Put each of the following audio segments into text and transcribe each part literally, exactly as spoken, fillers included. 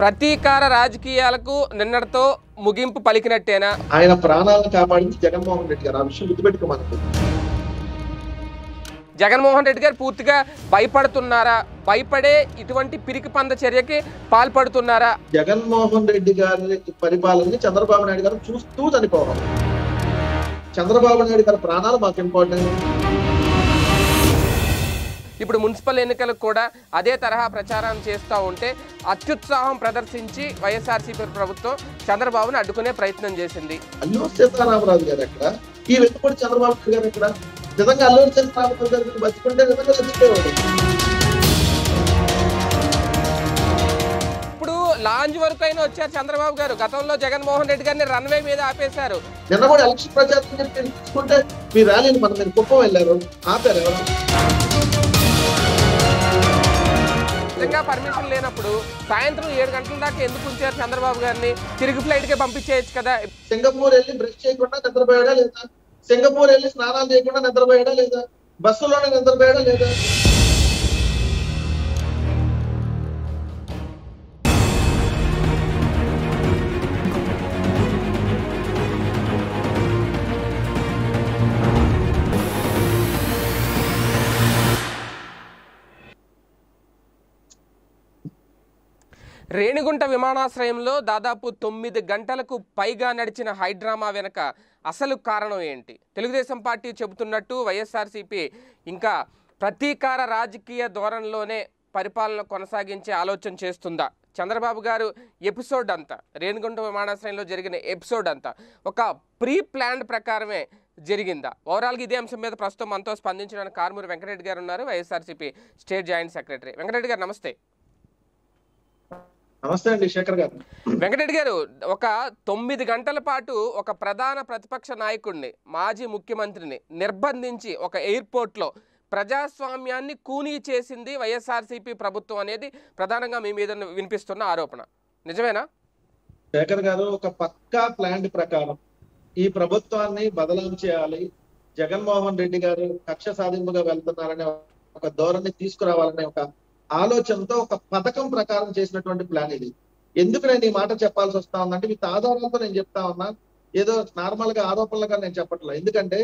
ప్రతీకార రాజకీయాలకు నిన్నటితో ముగింపు పలికినట్టేనా? ఆయన ప్రాణాలను కాపాడింది జగన్మోహన్ రెడ్డి గారు. ఆ విషయం గుర్తుపెట్టుకోమనుకో. జగన్మోహన్ రెడ్డి గారు పూర్తిగా భయపడుతున్నారా? భయపడే ఇటువంటి పిరికి పంద చర్యకి పాల్పడుతున్నారా? జగన్మోహన్ రెడ్డి గారి పరిపాలనని చంద్రబాబు నాయుడు గారు చూస్తూ చనిపోవాలి. చంద్రబాబు నాయుడు గారి ప్రాణాలు మాకు ఇంపార్టెంట్. ఇప్పుడు మున్సిపల్ ఎన్నికలకు కూడా అదే తరహా ప్రచారం చేస్తూ ఉంటే అత్యుత్సాహం ప్రదర్శించి వైఎస్ఆర్సీపీ ప్రభుత్వం చంద్రబాబును అడ్డుకునే ప్రయత్నం చేసింది. అల్లూరు సీతారామరాజు గారు ఎక్కడ? ఈ వెనుకబడి చంద్రబాబు నాయుడు గారు ఎక్కడ? నిజంగా అల్లూరు సీతారామరాజు గారు బతుకుంటే నిజంగా చచ్చిపోయేవాడు. ఇప్పుడు లాంజ్ వరకు అయినా వచ్చారు చంద్రబాబు గారు. గతంలో జగన్మోహన్ రెడ్డి గారిని రన్వే మీద ఆపేశారు. నిన్న కూడా ఎలక్షన్ ప్రచారం చెప్పి తీసుకుంటే మీ ర్యాలీని మనం మీరు కుప్పం వెళ్ళారు, ఆపారు ఎవరు? నిజంగా పర్మిషన్ లేనప్పుడు సాయంత్రం ఏడు గంటల దాకా ఎందుకు ఉంచారు చంద్రబాబు గారిని? తిరిగి ఫ్లైట్ కే పంపించేయచ్చు కదా. సింగపూర్ వెళ్ళి బ్రష్ చేయకుండా నిద్రపోయాడా లేదా? సింగపూర్ వెళ్ళి స్నానాలు చేయకుండా నిద్రపోయాడా లేదా? బస్సులోనే నిద్రపోయాడా లేదా? రేణిగుంట విమానాశ్రయంలో దాదాపు తొమ్మిది గంటలకు పైగా నడిచిన హైడ్రామా వెనక అసలు కారణం ఏంటి? తెలుగుదేశం పార్టీ చెబుతున్నట్టు వైఎస్ఆర్సీపీ ఇంకా ప్రతీకార రాజకీయ ధోరణిలోనే పరిపాలన కొనసాగించే ఆలోచన చేస్తుందా? చంద్రబాబు గారు ఎపిసోడ్ అంతా, రేణిగుంట విమానాశ్రయంలో జరిగిన ఎపిసోడ్ అంతా ఒక ప్రీ ప్లాన్డ్ ప్రకారమే జరిగిందా? ఓవరాల్గా ఇదే అంశం మీద ప్రస్తుతం మనతో స్పందించడానికి కారుమూరి వెంకటరెడ్డి గారు ఉన్నారు, YSRCP state joint secretary. Venkatareddy గారు నమస్తే. నమస్తే అండి శేఖర్ గారు. వెంకటరెడ్డి గారు, ఒక తొమ్మిది గంటల పాటు ఒక ప్రధాన ప్రతిపక్ష నాయకుడిని, మాజీ ముఖ్యమంత్రిని నిర్బంధించి ఒక ఎయిర్పోర్ట్లో ప్రజాస్వామ్యాన్ని కూనీ చేసింది వైఎస్ఆర్సీపీ ప్రభుత్వం అనేది ప్రధానంగా మీ మీద వినిపిస్తున్న ఆరోపణ. నిజమేనా? శేఖర్ గారు, ఒక పక్కా ప్లాన్ ప్రకారం ఈ ప్రభుత్వాన్ని బదలాం చేయాలి, జగన్మోహన్ రెడ్డి గారు కక్ష సాధింపుగా వెళ్తున్నారనే ఒక ధోరణి తీసుకురావాలనే ఒక ఆలోచనతో ఒక పథకం ప్రకారం చేసినటువంటి ప్లాన్ ఇది. ఎందుకు నేను ఈ మాట చెప్పాల్సి వస్తా ఉందంటే విత్ ఆధారాలతో నేను చెప్తా ఉన్నా, ఏదో నార్మల్ గా ఆరోపణలుగా నేను చెప్పట్లేదు. ఎందుకంటే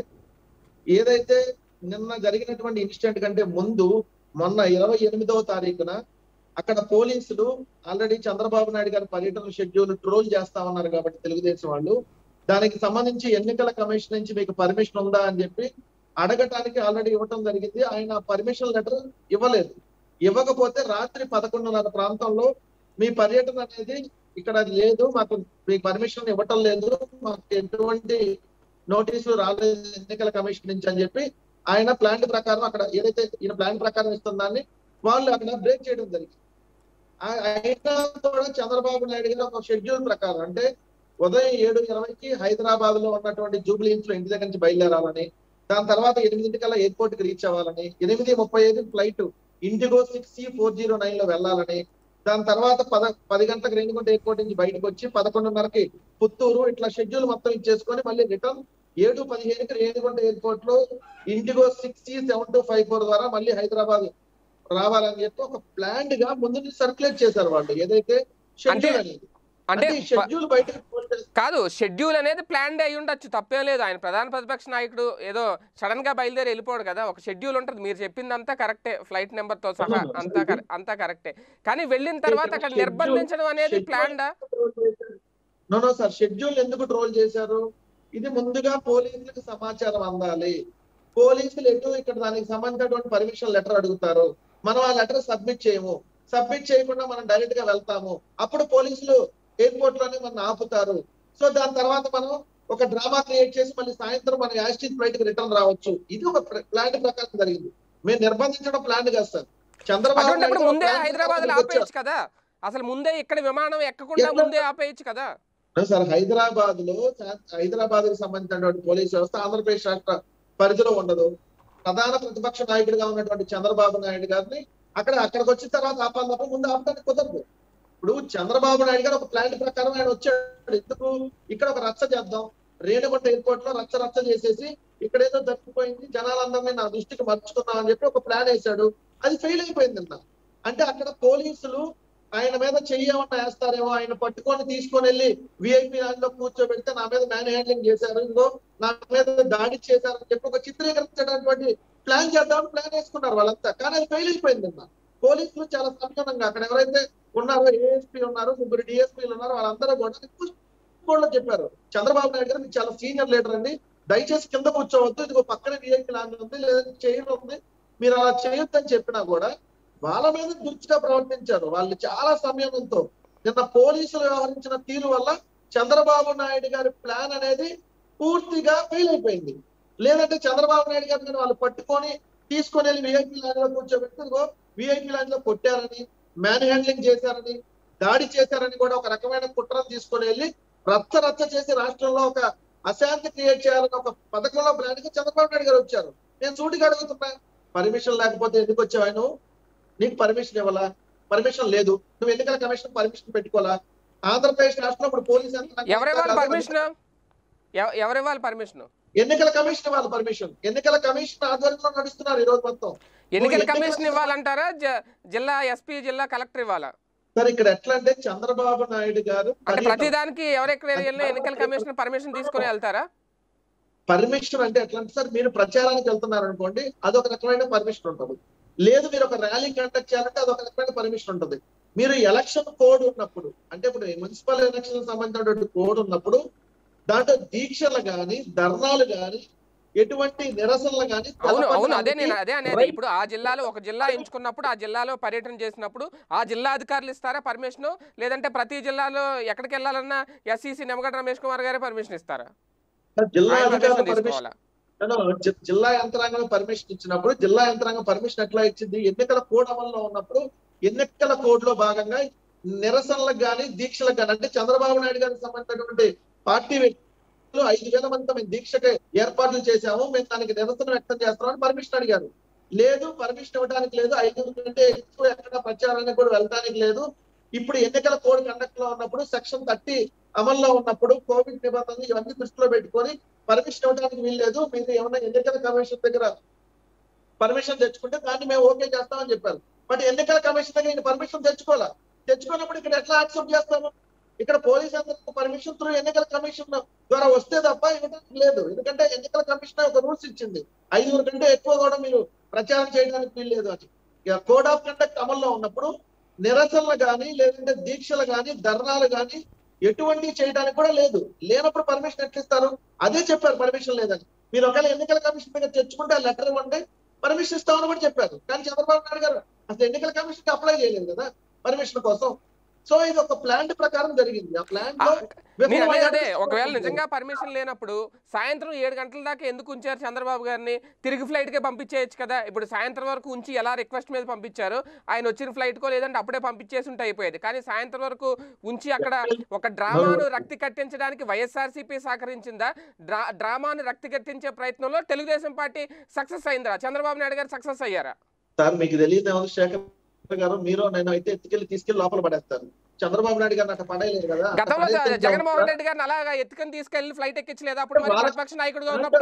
ఏదైతే నిన్న జరిగినటువంటి ఇన్సిడెంట్ కంటే ముందు మొన్న ఇరవై ఎనిమిదవ తారీఖున అక్కడ పోలీసులు ఆల్రెడీ చంద్రబాబు నాయుడు గారి పర్యటన షెడ్యూల్ ట్రోల్ చేస్తా ఉన్నారు కాబట్టి తెలుగుదేశం వాళ్ళు, దానికి సంబంధించి ఎన్నికల కమిషన్ నుంచి మీకు పర్మిషన్ ఉందా అని చెప్పి అడగటానికి ఆల్రెడీ ఇవ్వటం జరిగింది. ఆయన పర్మిషన్ లెటర్ ఇవ్వలేదు. ఇవ్వకపోతే రాత్రి పదకొండున్నర ప్రాంతంలో మీ పర్యటన అనేది ఇక్కడ లేదు, మాకు మీకు పర్మిషన్ ఇవ్వటం లేదు, మాకు ఎటువంటి నోటీసులు రాలేదు ఎన్నికల కమిషన్ నుంచి అని చెప్పి ఆయన ప్లాన్ ప్రకారం అక్కడ ఏదైతే ఈయన ప్లాన్ ప్రకారం ఇస్తుందాన్ని వాళ్ళు అక్కడ బ్రేక్ చేయడం జరిగింది. అయినా కూడా చంద్రబాబు నాయుడు గారు ఒక షెడ్యూల్ ప్రకారం, అంటే ఉదయం ఏడు ఇరవైకి హైదరాబాద్ లో ఉన్నటువంటి జూబ్లీ హిల్స్ లో ఇంటి దగ్గర నుంచి బయలుదేరాలని, దాని తర్వాత ఎనిమిదింటికల్లా ఎయిర్పోర్ట్ కి రీచ్ అవ్వాలని, ఎనిమిది ముప్పై ఐదు flight IndiGo six C four zero nine లో వెళ్ళాలని, దాని తర్వాత పద పది గంటలకు రేణిగుంట ఎయిర్పోర్ట్ నుంచి బయటకు వచ్చి పదకొండున్నరకి పుత్తూరు, ఇట్లా షెడ్యూల్ మొత్తం ఇచ్చేసుకొని మళ్ళీ రిటర్న్ ఏడు పదిహేనుకి రేణిగుంట ఎయిర్పోర్ట్ లో IndiGo six C seven two five four ద్వారా మళ్ళీ హైదరాబాద్ రావాలని చెప్పి ఒక ప్లాన్ గా ముందు నుంచి సర్క్యులేట్ చేశారు వాళ్ళు. ఏదైతే షెడ్యూల్ అనేది అంటే షెడ్యూల్ బయట కాదు, షెడ్యూల్ అనేది ప్లాన్ అయి ఉండొచ్చు, తప్పేం లేదు. ఆయన ప్రధాన ప్రతిపక్ష నాయకుడు ఏదో సడన్ గా బయలుదేరి వెళ్ళిపోడు కదా, ఒక షెడ్యూల్ ఉంటుంది. మీరు చెప్పిందంతా కరెక్టే, ఫ్లైట్ నెంబర్ తో సహా అంతా అంతా కరెక్టే. కానీ వెళ్ళిన తర్వాత అక్కడ నిర్బంధించడం అనేది ప్లాన్డా? నో నో సార్, షెడ్యూల్ ఎందుకు ట్రోల్ చేశారు? ఇది ముందుగా పోలీసులకు సమాచారం అందాలి. పోలీసులు ఎటు ఇక్కడ దానికి సంబంధించినటువంటి పర్మిషన్ లెటర్ అడుగుతారు, మనం ఆ లెటర్ సబ్మిట్ చేయము, సబ్మిట్ చేయకుండా మనం డైరెక్ట్ గా వెళ్తాము, అప్పుడు పోలీసులు ఎయిర్పోర్ట్ లోనే మనం ఆపుతారు. సో దాని తర్వాత మనం ఒక డ్రామా క్రియేట్ చేసి మళ్ళీ సాయంత్రం మనం యాస్టిన్ ఫ్లైట్ కి రిటర్న్ రావచ్చు. ఇది ఒక ప్లాన్ ప్రకారం జరిగింది. మేము నిర్బంధించడం ప్లాన్ కాదు సార్. చంద్రబాబు నాయుడు ముందే హైదరాబాద్ లో ఆపేయచ్చు కదా, అసలు ముందే ఇక్కడ విమానం ఎక్కకుండా ముందే ఆపేయచ్చు కదా సార్. హైదరాబాద్ లో హైదరాబాద్ కి సంబంధించినటువంటి పోలీస్ వ్యవస్థ ఆంధ్రప్రదేశ్ రాష్ట్ర పరిధిలో ఉండదు. ప్రధాన ప్రతిపక్ష నాయకుడిగా ఉన్నటువంటి చంద్రబాబు నాయుడు గారిని అక్కడ అక్కడికి వచ్చిన తర్వాత ఆపాలి తప్ప ముందు ఆపడానికి కుదరదు. ఇప్పుడు చంద్రబాబు నాయుడు గారు ఒక ప్లాన్ ప్రకారం ఆయన వచ్చాడు. ఎందుకు ఇక్కడ ఒక రచ్చ చేద్దాం, రేణిగుంట ఎయిర్పోర్ట్ లో రచ్చ రచ్చ చేసేసి ఇక్కడేదో తప్పిపోయింది, జనాలందరినీ నా దృష్టికి మర్చుకున్నాం అని చెప్పి ఒక ప్లాన్ వేశాడు. అది ఫెయిల్ అయిపోయింది అన్న. అంటే అక్కడ పోలీసులు ఆయన మీద చెయ్యమన్నా వేస్తారేమో, ఆయన పట్టుకొని తీసుకొని వెళ్ళి విఐపి లాంజ్ లో కూర్చోబెడితే నా మీద మ్యాన్ హ్యాండ్లింగ్ చేశారు, ఇంకో నా మీద దాడి చేశారని చెప్పి ఒక చిత్రీకరించడానికి ప్లాన్ చేద్దామని ప్లాన్ వేసుకున్నారు వాళ్ళంతా. కానీ అది ఫెయిల్ అయిపోయింది అన్న. పోలీసులు చాలా సంయమనంగా అక్కడ ఎవరైతే ఉన్నారో ఏఎస్పీ ఉన్నారు, ముగ్గురు డిఎస్పీలు ఉన్నారు, వాళ్ళందరూ కూడా చెప్పారు చంద్రబాబు నాయుడు గారు మీకు చాలా సీనియర్ లీడర్ అండి, దయచేసి కింద కూర్చోవద్దు, ఇదిగో పక్కన విఐపి లాంజ్ ఉంది లేదంటే చైర్ ఉంది, మీరు అలా చేయొద్దని చెప్పినా కూడా వాళ్ళ మీద దుర్చిగా ప్రవర్తించారు. వాళ్ళు చాలా సంయమనంతో నిన్న పోలీసులు వ్యవహరించిన తీరు వల్ల చంద్రబాబు నాయుడు గారి ప్లాన్ అనేది పూర్తిగా ఫెయిల్ అయిపోయింది. లేదంటే చంద్రబాబు నాయుడు గారిని వాళ్ళు పట్టుకొని తీసుకొని వెళ్ళి విఐపి లాంజ్ లో కూర్చోబెట్టి విఐపి లాంజ్ లో కొట్టారని, మ్యాన్ హ్యాండ్లింగ్ చేశారని, దాడి చేశారని కూడా ఒక రకమైన కుట్రను తీసుకొని వెళ్ళి రచ్చ రచ్చ చేసి రాష్ట్రంలో ఒక అశాంతి క్రియేట్ చేయాలని ఒక పథకంలో ప్లాన్ కి చంద్రబాబు నాయుడు గారు వచ్చారు. నేను సూటిగా అడుగుతున్నా, పర్మిషన్ లేకపోతే ఎందుకు వచ్చావు? ఆయన నీకు పర్మిషన్ ఇవ్వాలా? పర్మిషన్ లేదు. నువ్వు ఎన్నికల కమిషన్ పర్మిషన్ పెట్టుకోవాలా? ఆంధ్రప్రదేశ్ రాష్ట్రంలో ఇప్పుడు పోలీసు పర్మిషన్ ఎవరివ్వాలి? పర్మిషన్ ఎన్నికల కమిషన్ ఇవ్వాలి. పర్మిషన్ ఎన్నికల కమిషన్ ఆధ్వర్యంలో నడుస్తున్నారు ఈ రోజు మొత్తం. ఎన్నికల కమిషన్ ఇవ్వాలంటారా? జిల్లా ఎస్పీ జిల్లా కలెక్టర్ ఇవ్వాలా? సార్ ఇక్కడ ఎట్లా అంటే చంద్రబాబు నాయుడు గారు అంటే ప్రతిదానికి ఎవరెక్కడ ఎన్నికల కమిషన్ పర్మిషన్ తీసుకొని వెళ్తారా? పర్మిషన్ అంటే ఎట్లా అంటే సార్, మీరు ప్రచారానికి వెళ్తున్నారు అనుకోండి, అదొక రకమైన పర్మిషన్ ఉంటుంది. లేదు మీరు ఒక ర్యాలీ కండక్ట్ చేయాలంటే అదొక రకమైన పర్మిషన్ ఉంటుంది. మీరు ఎలక్షన్ కోడ్ ఉన్నప్పుడు, అంటే ఇప్పుడు మున్సిపల్ ఎలక్షన్ సంబంధించినటువంటి కోడ్ ఉన్నప్పుడు దాంట్లో దీక్షలు గాని ధర్నాలు గాని ఎటువంటి నిరసనలు గాని. అవును అవును అదే నేను అదే అనేది. ఇప్పుడు ఆ జిల్లాలో ఒక జిల్లా ఎంచుకున్నప్పుడు ఆ జిల్లాలో పర్యటన చేసినప్పుడు ఆ జిల్లా అధికారులు ఇస్తారా పర్మిషన్? లేదంటే ప్రతి జిల్లాలో ఎక్కడికి వెళ్ళాలన్నా ఎస్సీసీ నిమ్మగడ్డ రమేష్ కుమార్ గారే పర్మిషన్ ఇస్తారా? జిల్లా అధికారులు పర్మిషన్, జిల్లా యంత్రాంగం పర్మిషన్ ఇచ్చినప్పుడు జిల్లా యంత్రాంగం పర్మిషన్ ఎట్లా ఇచ్చింది? ఎన్నికల కోడ్ అమల్లో ఉన్నప్పుడు ఎన్నికల కోడ్ లో భాగంగా నిరసనలకు గాని దీక్షలకు గాని, అంటే చంద్రబాబు నాయుడు గారికి సంబంధించినటువంటి పార్టీ వ్యక్తులు ఐదు వేల మందితో మేము దీక్షకి ఏర్పాట్లు చేశాము, మేము దానికి నిరసన వ్యక్తం చేస్తున్నామని పర్మిషన్ అడిగారు. లేదు పర్మిషన్ ఇవ్వడానికి లేదు, ఐదు కంటే ఎక్కువ ఎక్కడ ప్రచారానికి కూడా వెళ్ళడానికి లేదు. ఇప్పుడు ఎన్నికల కోడ్ కండక్ట్ లో ఉన్నప్పుడు సెక్షన్ థర్టీ అమల్లో ఉన్నప్పుడు కోవిడ్ నిబంధనలు ఇవన్నీ దృష్టిలో పెట్టుకొని పర్మిషన్ ఇవ్వడానికి వీల్లేదు, మీరు ఏమన్నా ఎన్నికల కమిషన్ దగ్గర పర్మిషన్ తెచ్చుకుంటే దాన్ని మేము ఓకే చేస్తామని చెప్పారు. బట్ ఎన్నికల కమిషన్ దగ్గర ఈయన పర్మిషన్ తెచ్చుకోవాలా? తెచ్చుకున్నప్పుడు ఇక్కడ ఎట్లా యాక్సెప్ట్ చేస్తాము? ఇక్కడ పోలీస్ అందరికి పర్మిషన్ త్రూ ఎన్నికల కమిషన్ ద్వారా వస్తే తప్ప ఇవ్వడానికి లేదు. ఎందుకంటే ఎన్నికల కమిషన్ ఒక రూల్స్ ఇచ్చింది, ఐదుగురు కంటే ఎక్కువ కూడా మీరు ప్రచారం చేయడానికి వీల్లేదు అని. కోడ్ ఆఫ్ కండక్ట్ అమల్లో ఉన్నప్పుడు నిరసనలు గాని లేదంటే దీక్షలు గాని ధర్నాలు గాని ఎటువంటి చేయడానికి కూడా లేదు. లేనప్పుడు పర్మిషన్ ఎట్లా ఇస్తారు? అదే చెప్పారు పర్మిషన్ లేదని. మీరు ఒకవేళ ఎన్నికల కమిషన్ దగ్గర తెచ్చుకుంటే ఆ లెటర్ ఇవ్వండి, పర్మిషన్ ఇస్తామని కూడా చెప్పారు. కానీ చంద్రబాబు నాయుడు గారు అసలు ఎన్నికల కమిషన్ అప్లై చేయలేదు కదా పర్మిషన్ కోసం. సో ఇది ఒక ప్లాన్ ప్రకారం జరిగింది. ఆ ప్లాన్ లో అదే ఒకవేళ నిజంగా పర్మిషన్ లేనప్పుడు సాయంత్రం ఏడు గంటల దాకా ఎందుకు ఉంచారు చంద్రబాబు గారిని? తిరిగి ఫ్లైట్ కే పంపించేయచ్చు కదా. ఇప్పుడు సాయంత్రం వరకు ఉంచి ఎలా రిక్వెస్ట్ మీద పంపించారు, ఆయన వచ్చిన ఫ్లైట్ కో లేదంటే అప్పుడే పంపించేసి ఉంటే అయిపోయేది. కానీ సాయంత్రం వరకు ఉంచి అక్కడ ఒక డ్రామాను రక్తి కట్టించడానికి వైఎస్ఆర్సీపీ సహకరించిందా? డ్రా డ్రామాను రక్తి కట్టించే ప్రయత్నంలో తెలుగుదేశం పార్టీ సక్సెస్ అయిందా? చంద్రబాబు నాయుడు గారు సక్సెస్ అయ్యారా? సార్ మీకు తెలియదు శేఖర్ గారు, మీరు నేను అయితే ఎత్తుకెళ్ళి తీసుకెళ్లి లోపల పడేస్తాను. చంద్రబాబు నాయుడు గారు నాకు పడేయలేదు కదా. గతంలో జగన్మోహన్ రెడ్డి గారిని అలాగా ఎత్తుకొని తీసుకెళ్లి ఫ్లైట్ ఎక్కించలేదు అప్పుడు ప్రతిపక్ష నాయకుడిగా ఉన్నప్పుడు?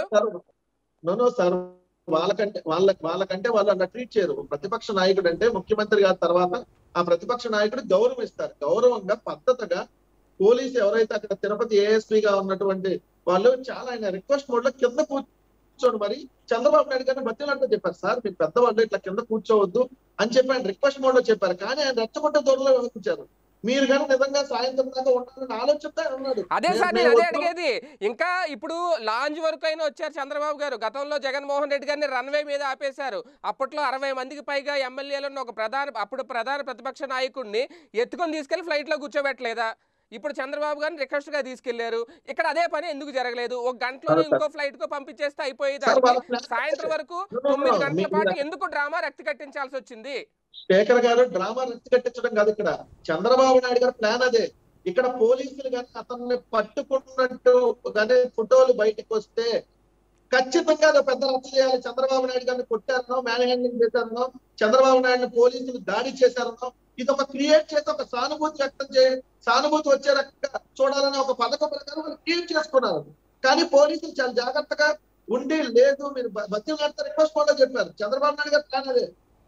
నో సార్, వాళ్ళకంటే వాళ్ళ వాళ్ళకంటే వాళ్ళు అలా ట్రీట్ చేయరు. ప్రతిపక్ష నాయకుడు అంటే ముఖ్యమంత్రి గారి తర్వాత ఆ ప్రతిపక్ష నాయకుడు గౌరవం ఇస్తారు. గౌరవంగా పద్ధతిగా పోలీసు ఎవరైతే అక్కడ తిరుపతి ఏఎస్పీగా ఉన్నటువంటి వాళ్ళు చాలా ఆయన రిక్వెస్ట్ మోడ్ లో కింద కూర్చోండి మరి చంద్రబాబు నాయుడు గారిని బతిలాంటూ చెప్పారు. సార్ మీరు పెద్దవాళ్ళు ఇట్లా కింద కూర్చోవద్దు అని చెప్పి ఆయన రిక్వెస్ట్ మోడ్ లో చెప్పారు. కానీ ఆయన రెచ్చగొట్టే దూరంలో వ్యవహరించారు. మీరు కానీ నిజంగా సాయంత్రం దాకా ఉండాలని ఆలోచిస్తే ఉన్నాడు. అదే సార్ నేను అదే అడిగేది. ఇంకా ఇప్పుడు లాంజ్ వరకు అయినా వచ్చారు చంద్రబాబు గారు. గతంలో జగన్మోహన్ రెడ్డి గారిని రన్వే మీద ఆపేశారు. అప్పట్లో అరవై మందికి పైగా ఎమ్మెల్యేలను ఒక ప్రధాన అప్పుడు ప్రధాన ప్రతిపక్ష నాయకుడిని ఎత్తుకొని తీసుకెళ్లి ఫ్లైట్ లో కూర్చోబెట్టలేదా? ఇప్పుడు చంద్రబాబు గారిని రిక్వెస్ట్ గా తీసుకెళ్లారు. ఇక్కడ అదే పని ఎందుకు జరగలేదు? ఒక గంటలో ఇంకో ఫ్లైట్ కు పంపించేస్తే అయిపోయేది. సాయంత్రం వరకు తొమ్మిది గంటల పాటు ఎందుకు డ్రామా రక్తి కట్టించాల్సి వచ్చింది? శేఖర్ గారు డ్రామా రక్తి కట్టించడం కాదు, ఇక్కడ చంద్రబాబు నాయుడు గారు ప్లాన్ అదే. ఇక్కడ పోలీసులు కానీ అతన్ని పట్టుకున్నట్టు కానీ ఫోటోలు బయటకు వస్తే ఖచ్చితంగా అది పెద్ద రచ్చ చేయాలి. చంద్రబాబు నాయుడు గారిని కొట్టారనో మ్యాన్ హ్యాండ్లింగ్ చేశారనో చంద్రబాబు నాయుడిని పోలీసులు దాడి చేశారనో ఇది ఒక క్రియేట్ చేసి ఒక సానుభూతి వ్యక్తం చేయ సానుభూతి వచ్చే రకంగా చూడాలని ఒక పథకం ప్రకారం వాళ్ళు క్రియేట్ చేసుకున్నారు. కానీ పోలీసులు చాలా జాగ్రత్తగా ఉండి లేదు మీరు బతిలాడితే రిక్వెస్ట్ కూడా చెప్పారు. చంద్రబాబు నాయుడు గారు ప్లాన్ అదే.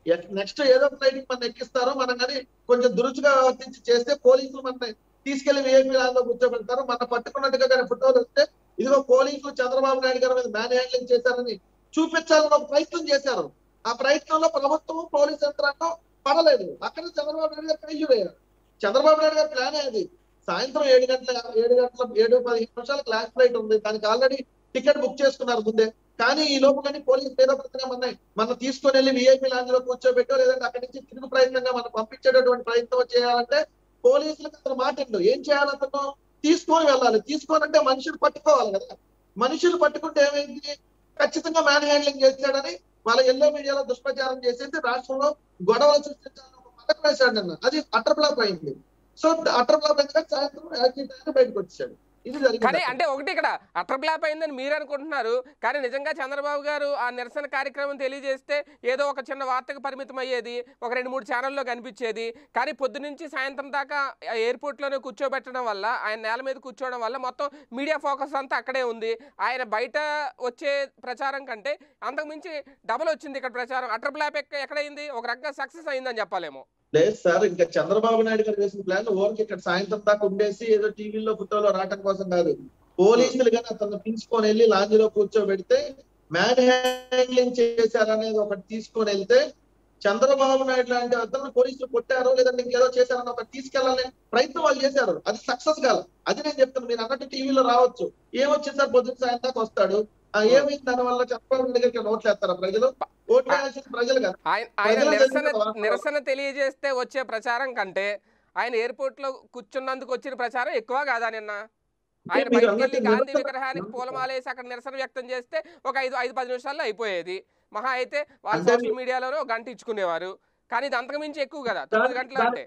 నెక్స్ట్ ఏదో ఫ్లైట్ మనం ఎక్కిస్తారో మనం కానీ కొంచెం దురుచుగా వర్తించి చేస్తే పోలీసులు మన తీసుకెళ్లి విఐపీ లాంలో కూర్చోబెడతారు. మన పట్టుకున్నట్టుగా కానీ ఫోటోలు వస్తే ఇదిగో పోలీసులు చంద్రబాబు నాయుడు గారి మీద మ్యాన్ హ్యాండ్లింగ్ చేశారని చూపించాలని ఒక ప్రయత్నం చేశారు. ఆ ప్రయత్నంలో ప్రభుత్వం పోలీస్ యంత్రాంగం పడలేదు. అక్కడ చంద్రబాబు నాయుడు గారు ఫెయిల్యూర్ అయ్యారు. చంద్రబాబు నాయుడు గారి ప్లానే అది. సాయంత్రం ఏడు గంటల ఏడు గంటల ఏడు పదిహేను నిమిషాల క్లాస్ ఫ్లైట్ ఉంది. దానికి ఆల్రెడీ టికెట్ బుక్ చేసుకున్నారు ముందే. కానీ ఈ లోపు కానీ పోలీసు ఏదో ప్రతిగా మనం తీసుకొని వెళ్ళి విఐపీ లాంజ్ లో కూర్చోబెట్టో లేదంటే అక్కడి నుంచి తిరుగు ప్రయత్నంగా మనం పంపించేటటువంటి ప్రయత్నం చేయాలంటే పోలీసులకు అతను మాట్లాడు ఏం చేయాలి, అతను తీసుకొని వెళ్ళాలి. తీసుకొని అంటే మనుషులు పట్టుకోవాలి కదా. మనుషులు పట్టుకుంటే ఏమైంది, ఖచ్చితంగా మ్యాన్ హ్యాండ్లింగ్ చేశాడని వాళ్ళ ఎల్లో మీడియాలో దుష్ప్రచారం చేసేసి రాష్ట్రంలో గొడవలు సృష్టించాలని ఒక పథకం వేశాడు అన్న. అది అటర్ ఫ్లాప్ అయింది. సో అటర్ ఫ్లాప్ అయిన సాయంత్రం యాక్సిడెంట్ బయటకు వచ్చాడు. కానీ అంటే ఒకటి ఇక్కడ అటర్ ఫ్లాప్ అయిందని మీరు అనుకుంటున్నారు, కానీ నిజంగా చంద్రబాబు గారు ఆ నిరసన కార్యక్రమం తెలియజేస్తే ఏదో ఒక చిన్న వార్తకు పరిమితం అయ్యేది, ఒక రెండు మూడు ఛానల్లో కనిపించేది. కానీ పొద్దు నుంచి సాయంత్రం దాకా ఎయిర్పోర్ట్లోనే కూర్చోబెట్టడం వల్ల, ఆయన నేల మీద కూర్చోవడం వల్ల మొత్తం మీడియా ఫోకస్ అంతా అక్కడే ఉంది. ఆయన బయట వచ్చే ప్రచారం కంటే అంతకుమించి డబల్ వచ్చింది ఇక్కడ ప్రచారం. అటర్ ఫ్లాప్ ఎక్కడైంది, ఒక రకంగా సక్సెస్ అయిందని చెప్పాలేమో. లేదు సార్, ఇంకా చంద్రబాబు నాయుడు గారు వేసిన ప్లాన్ ఓరికి ఇక్కడ సాయంత్రం దాకా ఉండేసి ఏదో టీవీలో ఫోటోలో రావటం కోసం కాదు. పోలీసులు కానీ అతను తీసుకొని వెళ్ళి లాంజ్ లో కూర్చోబెడితే మ్యాన్ హ్యాండ్లింగ్ చేశారనేది ఒకటి తీసుకొని వెళ్తే చంద్రబాబు నాయుడు లాంటి అతను పోలీసులు కొట్టారో లేదంటే ఇంకేదో చేశారని ఒకటి తీసుకెళ్లాలనే ప్రయత్నం వాళ్ళు చేశారు. అది సక్సెస్ కాదు. అది నేను చెప్తాను. మీరు అన్నట్టు టీవీలో రావచ్చు, ఏమొచ్చింది సార్ పొద్దున్న సాయంత్రం దాకా వస్తాడు, ఏమైంది దాని వల్ల చంద్రబాబు నాయుడు గారికి ఓట్లు వేస్తారా ప్రజలు? ఓట్లు వేయాల్సిన ప్రజలు కదా. ఆయన నిరసన నిరసన తెలియజేస్తే వచ్చే ప్రచారం కంటే ఆయన ఎయిర్పోర్ట్ లో కూర్చున్నందుకు వచ్చిన ప్రచారం ఎక్కువ కాదా నిన్న? ఆయన బయటికి వెళ్ళి గాంధీ విగ్రహానికి పూలమాలేసి అక్కడ నిరసన వ్యక్తం చేస్తే ఒక ఐదు ఐదు పది నిమిషాల్లో అయిపోయేది. మహా అయితే వాళ్ళు సోషల్ మీడియాలోనో గంట ఇచ్చుకునేవారు. కానీ ఇది అంతకు మించి ఎక్కువ కదా, తొమ్మిది గంటలు అంటే.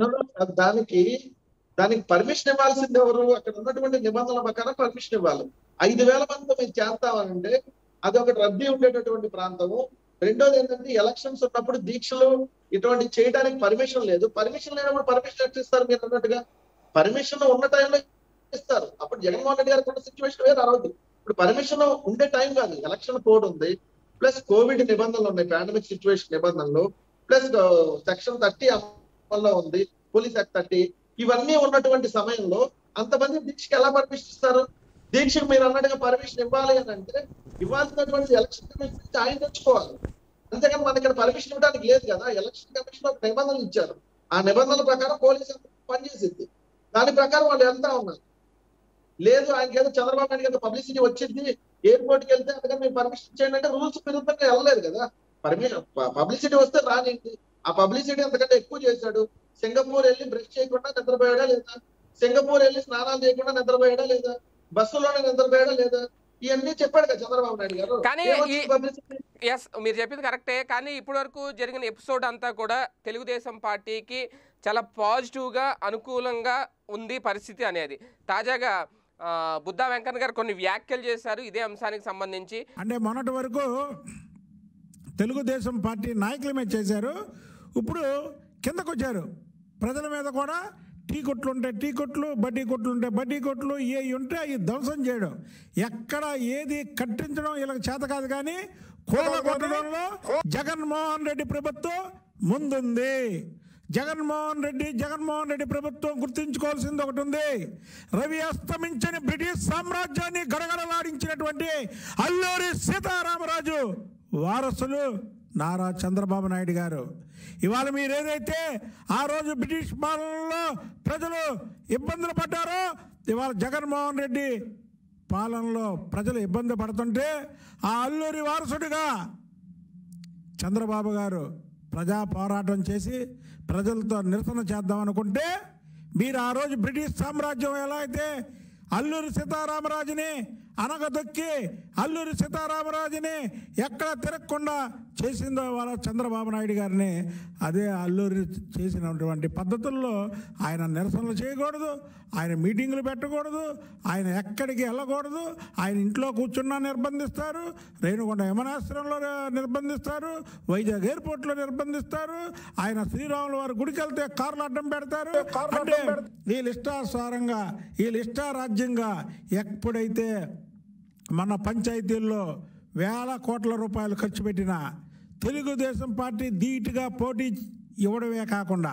దానికి దానికి పర్మిషన్ ఇవ్వాల్సింది ఎవరు? అక్కడ ఉన్నటువంటి నిబంధనల ప్రకారం పర్మిషన్ ఇవ్వాలి. ఐదు వేల మందితో మీరు చేస్తామనంటే అది ఒకటి రద్దీ ఉండేటటువంటి ప్రాంతము. రెండోది ఏంటంటే ఎలక్షన్స్ ఉన్నప్పుడు దీక్షలు ఇటువంటి చేయడానికి పర్మిషన్ లేదు. పర్మిషన్ లేనప్పుడు పర్మిషన్ ఎట్లా ఇస్తారు? మీరు అన్నట్టుగా పర్మిషన్ ఉన్న టైంలో ఇస్తారు. అప్పుడు జగన్మోహన్ రెడ్డి గారికి ఉన్న సిచ్యువేషన్ వేరే రావద్దు. ఇప్పుడు పర్మిషన్ ఉండే టైం కాదు. ఎలక్షన్ కోడ్ ఉంది, ప్లస్ కోవిడ్ నిబంధనలు ఉన్నాయి, పాండమిక్ సిచ్యువేషన్ నిబంధనలు, ప్లస్ సెక్షన్ థర్టీ అమల్లో ఉంది, పోలీస్ యాక్ట్ థర్టీ. ఇవన్నీ ఉన్నటువంటి సమయంలో అంతమంది దీక్షకి ఎలా పర్మిషన్ ఇస్తారు? దీక్షకు మీరు అన్నట్టుగా పర్మిషన్ ఇవ్వాలి అని అంటే ఇవ్వాల్సినటువంటి ఎలక్షన్ కమిషన్ నుంచి ఆయన తెచ్చుకోవాలి. అంతేకాని మన ఇక్కడ పర్మిషన్ ఇవ్వడానికి లేదు కదా. ఎలక్షన్ కమిషన్ ఒక నిబంధనలు ఇచ్చారు. ఆ నిబంధనల ప్రకారం పోలీసు పనిచేసింది. దాని ప్రకారం వాళ్ళు వెళ్తా ఉన్నారు. లేదు ఆయనకి ఏదో చంద్రబాబు నాయుడు గారు పబ్లిసిటీ వచ్చింది, ఎయిర్పోర్ట్ కి వెళ్తే అందుకని మీరు పర్మిషన్ ఇచ్చేయండి అంటే రూల్స్ విరుద్ధంగా వెళ్ళలేదు కదా. పర్మిషన్ పబ్లిసిటీ వస్తే రానింది. ఆ పబ్లిసిటీ అంతకంటే ఎక్కువ చేశాడు. సింగపూర్ వెళ్ళి బ్రష్ చేయకుండా నిద్రపోయాడా లేదా? సింగపూర్ వెళ్ళి స్నానాలు చేయకుండా నిద్రపోయాడా లేదా? బస్సులోనే నిద్రపోయాడా లేదా? ఇవన్నీ చెప్పాడు కదా చంద్రబాబు నాయుడు గారు. కానీ ఎస్, మీరు చెప్పింది కరెక్టే. కానీ ఇప్పటి వరకు జరిగిన ఎపిసోడ్ అంతా కూడా తెలుగుదేశం పార్టీకి చాలా పాజిటివ్గా అనుకూలంగా ఉంది పరిస్థితి అనేది. తాజాగా బుద్ధా వెంకన్న గారు కొన్ని వ్యాఖ్యలు చేశారు ఇదే అంశానికి సంబంధించి. అంటే మొన్నటి వరకు తెలుగుదేశం పార్టీ నాయకుల మీద చేశారు, ఇప్పుడు కిందకు వచ్చారు. ప్రజల మీద కూడా టీ కొట్లు ఉంటే టీ కొట్లు, బడ్డీ కొట్లు ఉంటే బడ్డీ కొట్లు, ఏ ఉంటే అవి ధ్వంసం చేయడం, ఎక్కడ ఏది కట్టించడం వీళ్ళకి చేత కాదు. కానీ కూల కొట్టడంలో జగన్మోహన్ రెడ్డి ప్రభుత్వం ముందుంది. జగన్మోహన్ రెడ్డి జగన్మోహన్ రెడ్డి ప్రభుత్వం గుర్తుంచుకోవాల్సింది ఒకటి ఉంది. రవి అస్తమించని బ్రిటిష్ సామ్రాజ్యాన్ని గడగడలాడించినటువంటి అల్లూరి సీతారామరాజు వారసులు నారా చంద్రబాబు నాయుడు గారు. ఇవాళ మీరు ఏదైతే ఆ రోజు బ్రిటిష్ పాలనలో ప్రజలు ఇబ్బందులు పడ్డారో, ఇవాళ జగన్మోహన్ రెడ్డి పాలనలో ప్రజలు ఇబ్బంది పడుతుంటే ఆ అల్లూరి వారసుడిగా చంద్రబాబు గారు ప్రజా పోరాటం చేసి ప్రజలతో నిరసన చేద్దాం అనుకుంటే, మీరు ఆ రోజు బ్రిటిష్ సామ్రాజ్యం ఎలా అయితే అల్లూరి సీతారామరాజుని అనగదొక్కి అల్లూరి సీతారామరాజుని ఎక్కడ తిరగకుండా చేసిందో వాళ్ళ చంద్రబాబు నాయుడు గారిని అదే అల్లూరి చేసినటువంటి పద్ధతుల్లో ఆయన నిరసనలు చేయకూడదు, ఆయన మీటింగులు పెట్టకూడదు, ఆయన ఎక్కడికి వెళ్ళకూడదు, ఆయన ఇంట్లో కూర్చున్నా నిర్బంధిస్తారు, రేణుకొండ విమానాశ్రయంలో నిర్బంధిస్తారు, వైజాగ్ ఎయిర్పోర్ట్లో నిర్బంధిస్తారు, ఆయన శ్రీరాముల వారి గుడికి వెళ్తే కార్లు అడ్డం పెడతారు. అంటే వీళ్ళు ఇష్టానుసారంగా వీళ్ళు ఇష్టారాజ్యంగా ఎప్పుడైతే మన పంచాయతీల్లో వేల కోట్ల రూపాయలు ఖర్చు పెట్టిన తెలుగుదేశం పార్టీ ధీటుగా పోటీ ఇవ్వడమే కాకుండా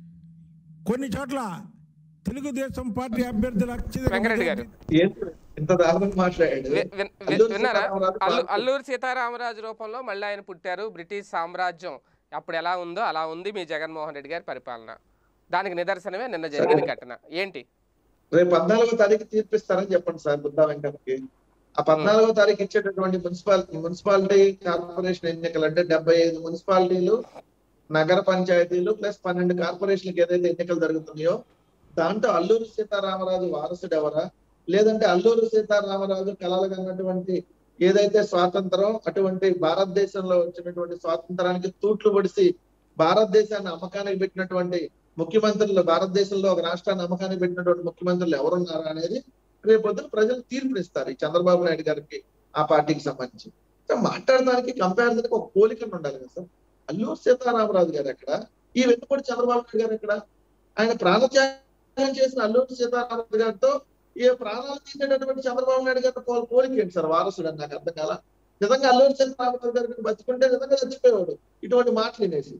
కొన్ని చోట్ల తెలుగుదేశం పార్టీ అభ్యర్థుల వెంకరెడ్డి గారు ఇంత దారుణంగా మాట్లాడాడు. విన్నారా? అల్లు అల్లూరి సీతారామరాజు రూపంలో మళ్ళీ ఆయన పుట్టారు. బ్రిటిష్ సామ్రాజ్యం అప్పుడు ఎలా ఉందో అలా ఉంది మీ జగన్మోహన్ రెడ్డి గారి పరిపాలన. దానికి నిదర్శనమే నిన్న జరిగిన ఘటన. ఏంటి రేపు పద్నాలుగో తారీఖు తీర్పిస్తారని చెప్పండి సార్ బుద్ధా వెంకటకి. ఆ పద్నాలుగో తారీఖు ఇచ్చేటటువంటి మున్సిపాలిటీ మున్సిపాలిటీ కార్పొరేషన్ ఎన్నికలు అంటే డెబ్బై ఐదు మున్సిపాలిటీలు, నగర పంచాయతీలు ప్లస్ పన్నెండు కార్పొరేషన్లకు ఏదైతే ఎన్నికలు జరుగుతున్నాయో దాంట్లో అల్లూరి సీతారామరాజు వారసుడు ఎవరా, లేదంటే అల్లూరి సీతారామరాజు కలలుగన్నటువంటి ఏదైతే స్వాతంత్రం అటువంటి భారతదేశంలో వచ్చినటువంటి స్వాతంత్రానికి తూట్లు పొడిసి భారతదేశాన్ని అమ్మకానికి పెట్టినటువంటి ముఖ్యమంత్రులు, భారతదేశంలో ఒక రాష్ట్రాన్ని అమ్మకానికి పెట్టినటువంటి ముఖ్యమంత్రులు ఎవరున్నారా అనేది రేపొద్దున ప్రజలు తీర్పునిస్తారు ఈ చంద్రబాబు నాయుడు గారికి ఆ పార్టీకి సంబంధించి. మాట్లాడడానికి కంపారిజన్ ఒక పోలికను ఉండాలి కదా సార్. అల్లూరి సీతారామరాజు గారు ఎక్కడ, ఈ వెన్నుపూడి చంద్రబాబు నాయుడు గారు ఎక్కడ? ఆయన ప్రాణత్యాగం చేసిన అల్లూరి సీతారామరాజు గారితో ఈ ప్రాణాలు తీసేటటువంటి చంద్రబాబు నాయుడు గారితో పోలిక ఏంటి సార్? వారసుడు అని నాకు అర్థం కాల. నిజంగా అల్లూరి సీతారామరాజు గారికి బతుకుంటే నిజంగా చచ్చిపోయేవాడు ఇటువంటి మాటలు వినేసి.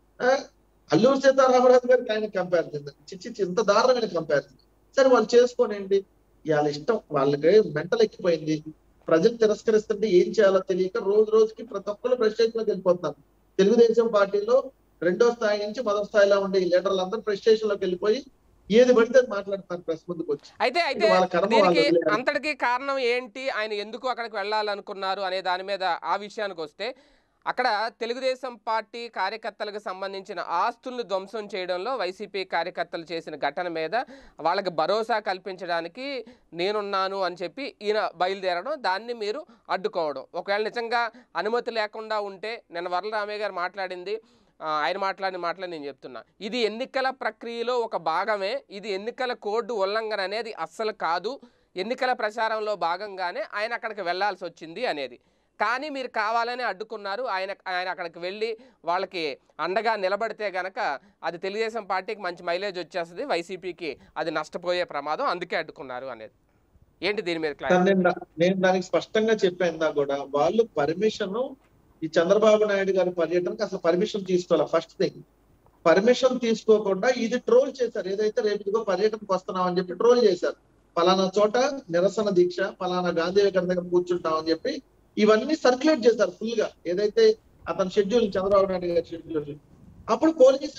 అల్లూరి సీతారామరాజు గారికి ఆయన కంపారిజన్ చిచ్చి ఇంత దారుణమైన కంపారిజన్. సరే వాళ్ళు చేసుకోనేంటి, వాళ్ళ ఇష్టం, వాళ్ళకి మెంటల్ ఎక్కిపోయింది. ప్రజలు తిరస్కరిస్తుంటే ఏం చేయాలో తెలియక రోజు రోజుకి ప్రతి ఒక్కరు ఫ్రస్ట్రేషన్ లోకి వెళ్ళిపోతున్నారు. తెలుగుదేశం పార్టీలో రెండో స్థాయి నుంచి మొదటి స్థాయిలో ఉండే ఈ లీడర్లు అందరూ ఫ్రస్ట్రేషన్ లోకి వెళ్ళిపోయి ఏది పడితే మాట్లాడుతున్నారు ప్రెస్ ముందుకు వచ్చి. అయితే అయితే దీనికి అంతటికి కారణం ఏంటి, ఆయన ఎందుకు అక్కడికి వెళ్ళాలనుకున్నారు అనే దాని మీద ఆ విషయానికి వస్తే, అక్కడ తెలుగుదేశం పార్టీ కార్యకర్తలకు సంబంధించిన ఆస్తులను ధ్వంసం చేయడంలో వైసీపీ కార్యకర్తలు చేసిన ఘటన మీద వాళ్ళకి భరోసా కల్పించడానికి నేనున్నాను అని చెప్పి ఈయన బయలుదేరడం, దాన్ని మీరు అడ్డుకోవడం. ఒకవేళ నిజంగా అనుమతి లేకుండా ఉంటే, నిన్న వరలరామయ్య గారు మాట్లాడింది, ఆయన మాట్లాడిన మాటలు నేను చెప్తున్నా, ఇది ఎన్నికల ప్రక్రియలో ఒక భాగమే, ఇది ఎన్నికల కోడ్ ఉల్లంఘన అనేది అస్సలు కాదు, ఎన్నికల ప్రచారంలో భాగంగానే ఆయన అక్కడికి వెళ్లాల్సి వచ్చింది అనేది. కానీ మీరు కావాలని అడ్డుకున్నారు. ఆయన ఆయన అక్కడికి వెళ్ళి వాళ్ళకి అండగా నిలబడితే గనక అది తెలుగుదేశం పార్టీకి మంచి మైలేజ్ వచ్చేస్తుంది, వైసీపీకి అది నష్టపోయే ప్రమాదం, అందుకే అడ్డుకున్నారు అనేది. ఏంటి దీని మీద క్లారిటీ? నేను దానికి స్పష్టంగా చెప్పాను కూడా, వాళ్ళు పర్మిషన్ ఈ చంద్రబాబు నాయుడు గారి పర్యటనకు అసలు పర్మిషన్ తీసుకోవాలి. ఫస్ట్ థింగ్, పర్మిషన్ తీసుకోకుండా ఇది ట్రోల్ చేశారు. ఏదైతే రేపు ఇదిగో పర్యటనకు వస్తున్నాం అని చెప్పి ట్రోల్ చేశారు. పలానా చోట నిరసన దీక్ష, పలానా గాంధీ విగ్రహం దగ్గర కూర్చుంటాం అని చెప్పి ఇవన్నీ సర్క్యులేట్ చేశారు ఫుల్ గా. ఏదైతే అతని షెడ్యూల్, చంద్రబాబు నాయుడు గారి షెడ్యూల్. అప్పుడు పోలీస్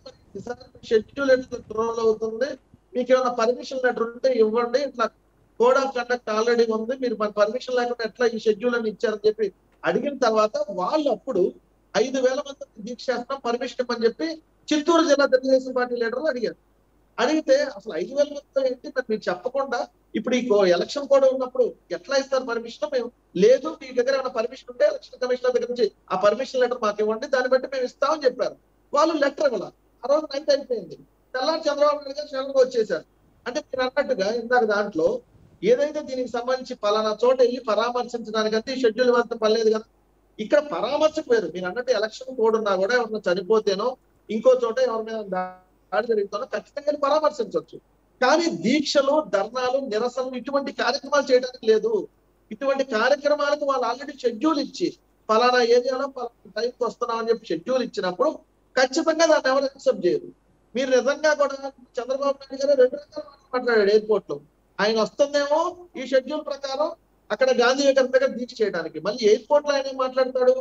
షెడ్యూల్ ఎట్లా ట్రోల్ అవుతుంది, మీకు ఏమైనా పర్మిషన్ లెటర్ ఉంటే ఇవ్వండి, ఇట్లా కోడ్ ఆఫ్ కండక్ట్ ఆల్రెడీ ఉంది, మీరు మన పర్మిషన్ లేకుండా ఎట్లా ఈ షెడ్యూల్ అని ఇచ్చారని చెప్పి అడిగిన తర్వాత వాళ్ళు అప్పుడు ఐదు వేల మంది దీక్ష చేస్తున్నాం పర్మిషన్ ఇవ్వని చెప్పి చిత్తూరు జిల్లా తెలుగుదేశం పార్టీ లీడర్లు అడిగారు. అడిగితే అసలు ఐదు వేల మందితో ఏంటి మీరు చెప్పకుండా ఇప్పుడు ఈ ఎలక్షన్ కూడా ఉన్నప్పుడు ఎట్లా ఇస్తారు పర్మిషన్? మేము లేదు, మీ దగ్గర ఏమైనా పర్మిషన్ ఉంటే ఎలక్షన్ కమిషనర్ దగ్గర నుంచి ఆ పర్మిషన్ లెటర్ మాకు ఇవ్వండి, దాన్ని బట్టి మేము ఇస్తామని చెప్పారు. వాళ్ళు లెటర్ ఇవ్వాలి. ఆ రోజు నైట్ అయిపోయింది, తెల్లారి చంద్రబాబు నాయుడు గారు క్షణంగా వచ్చేసారు. అంటే మీరు అన్నట్టుగా ఇందాక దాంట్లో ఏదైతే దీనికి సంబంధించి పలానా చోట వెళ్ళి పరామర్శించడానికంటే ఈ షెడ్యూల్ ఇవ్వాల్సిన పర్లేదు కదా. ఇక్కడ పరామర్శకు వేరు, మీరు అన్నట్టు ఎలక్షన్ కోడ్ ఉన్నా కూడా ఎవరైనా చనిపోతేనో ఇంకో చోట ఎవరి మీద దాడి జరుగుతానో ఖచ్చితంగా పరామర్శించవచ్చు. కానీ దీక్షలు, ధర్నాలు, నిరసనలు ఇటువంటి కార్యక్రమాలు చేయడానికి లేదు. ఇటువంటి కార్యక్రమాలకు వాళ్ళు ఆల్రెడీ షెడ్యూల్ ఇచ్చి పలానా ఏరియాలో పలానా టైంకి వస్తున్నాం అని చెప్పి షెడ్యూల్ ఇచ్చినప్పుడు ఖచ్చితంగా దాన్ని ఎవరు యాక్సెప్ట్ చేయరు. మీరు నిజంగా కూడా చంద్రబాబు నాయుడు గారు రెండు రకాల మాట్లాడాడు ఎయిర్పోర్ట్ లో. ఆయన వస్తుందేమో ఈ షెడ్యూల్ ప్రకారం అక్కడ గాంధీ విగ్రహం దగ్గర దీక్ష చేయడానికి, మళ్ళీ ఎయిర్పోర్ట్ లో ఆయన ఏం మాట్లాడతాడు,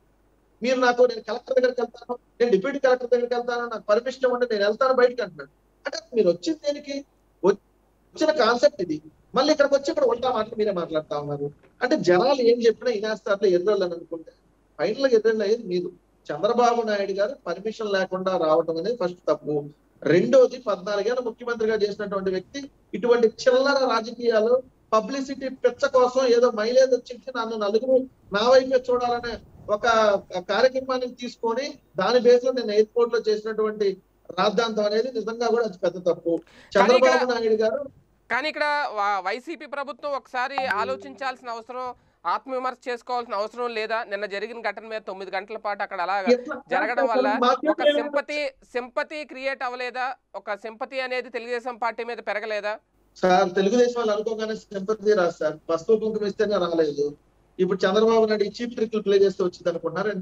మీరు నాకు నేను కలెక్టర్ దగ్గరికి వెళ్తాను, నేను డిప్యూటీ కలెక్టర్ దగ్గరికి వెళ్తాను, నాకు పర్మిషన్ ఇవ్వండి నేను వెళ్తాను బయటకు అంటున్నాడు. అంటే మీరు వచ్చింది దేనికి? వచ్చిన కాన్సెప్ట్ ఇది. మళ్ళీ ఇక్కడికి వచ్చి ఇక్కడ ఉల్టా మాటలు మీరే మాట్లాడుతా ఉన్నారు. అంటే జనాలు ఏం చెప్పినా ఇనేస్తారులో ఎర్రోళ్ళు అని అనుకుంటే ఫైనల్ గా ఎర్రోళ్ళు అయ్యేది మీరు. చంద్రబాబు నాయుడు గారు పర్మిషన్ లేకుండా రావడం అనేది ఫస్ట్ తప్పు. రెండోది, పద్నాలుగేళ్ళ ముఖ్యమంత్రిగా చేసినటువంటి వ్యక్తి ఇటువంటి చిల్లర రాజకీయాలు, పబ్లిసిటీ పిచ్చ కోసం ఏదో మైలేజ్ వచ్చింది నన్ను నలుగురు నా వైపే చూడాలనే ఒక కార్యక్రమాన్ని తీసుకొని దాని బేస్ లో నేను ఎయిర్పోర్ట్ లో చేసినటువంటి రాద్ధాంతం అనేది నిజంగా కూడా అది పెద్ద తప్పు. చంద్రబాబు నాయుడు గారు కానీ ఇక్కడ వైసీపీ ప్రభుత్వం ఒకసారి ఆలోచించాల్సిన అవసరం, ఆత్మవిమర్శ చేసుకోవాల్సిన అవసరం లేదా? నిన్న జరిగిన ఘటన మీద తొమ్మిది గంటల పాటు అక్కడ అలా జరగడం వల్ల ఒక సింపతి సింపతి క్రియేట్ అవ్వలేదా? ఒక సింపతి అనేది తెలుగుదేశం పార్టీ మీద పెరగలేదా? సార్ తెలుగుదేశం వాళ్ళు అనుకోగానే సింపతి రాదు సార్. పసుపు కుంకుమ ఇస్తేనే రాలేదు. ఇప్పుడు చంద్రబాబు నాయుడు చీప్ ట్రిక్లు ప్లే చేస్తూ వచ్చింది అనుకుంటున్నారండి.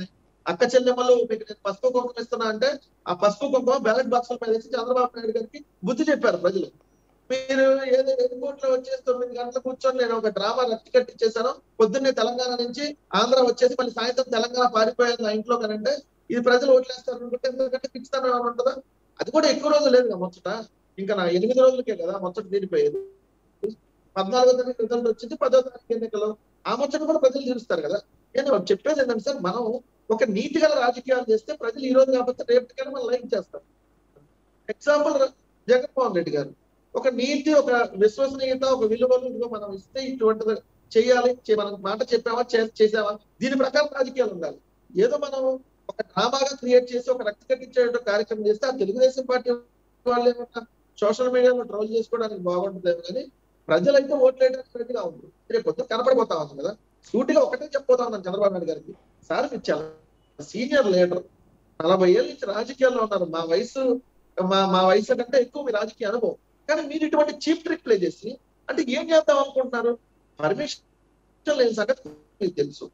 అక్క చెల్లెమ్మలు మీకు నేను పసుపు కుంకుమ ఇస్తున్నా అంటే ఆ పసుపు కుంకుమ బ్యాలెట్ బాక్సుల మీద వేసి చంద్రబాబు నాయుడు గారికి బుద్ధి చెప్పారు ప్రజలు. మీరు ఏదో ఎయిర్పోర్ట్ లో వచ్చేసి తొమ్మిది గంటలు కూర్చొని నేను ఒక డ్రామా రక్తి కట్టించేశాను, పొద్దున్నే తెలంగాణ నుంచి ఆంధ్ర వచ్చేసి మళ్ళీ సాయంత్రం తెలంగాణ పారిపోయాను నా ఇంట్లో కనంటే ఇది ప్రజలు ఓట్లేస్తారు అనుకుంటే ఎందుకంటే పిచ్చితనం ఏమైనా ఉంటుందా? అది కూడా ఎక్కువ రోజులు లేదు కదా ముచ్చట, ఇంకా నా ఎనిమిది రోజులకే కదా ముచ్చట తీరిపోయేది. పద్నాలుగో తారీఖు రిజల్ట్ వచ్చింది, పదో తారీఖు ఎన్నికలు, ఆ ముచ్చట కూడా ప్రజలు చూస్తారు కదా. నేను చెప్పేది ఏంటంటే సార్, మనం ఒక నీతి గల రాజకీయాలు చేస్తే ప్రజలు ఈ రోజు కాకపోతే రేపటికైనా మనం లైక్ చేస్తారు. ఎగ్జాంపుల్ జగన్మోహన్ రెడ్డి గారు ఒక నీతి, ఒక విశ్వసనీయత, ఒక విలువలు మనం ఇస్తే ఇటువంటిది చేయాలి, మనం మాట చెప్పామా చేసామా దీని ప్రకారం రాజకీయాలు ఉండాలి. ఏదో మనం ఒక డ్రామాగా క్రియేట్ చేసి ఒక రక్తి కట్టించే కార్యక్రమం చేస్తే ఆ తెలుగుదేశం పార్టీ వాళ్ళు ఏమన్నా సోషల్ మీడియాలో ట్రోల్ చేసుకోవడానికి బాగుంటుందేమో కానీ ప్రజలైతే ఓట్లేయడానికి రెడీగా ఉంది. రేపు పొద్దున కనపడిపోతా ఉంది కదా. సూటిగా ఒకటే చెప్పబోతా ఉన్నాను చంద్రబాబు నాయుడు గారికి, సార్ మీరు చాలా సీనియర్ లీడర్, నలభై ఏళ్ళ నుంచి రాజకీయాల్లో ఉన్నారు, మా వయసు మా మా వయసు కంటే ఎక్కువ మీ రాజకీయ అనుభవం, కానీ మీరు ఇటువంటి చీప్ ట్రిక్ ప్లే చేసి అంటే ఏం చేద్దాం అనుకుంటున్నారు? పర్మిషన్ లేని సంగతి మీకు తెలుసు.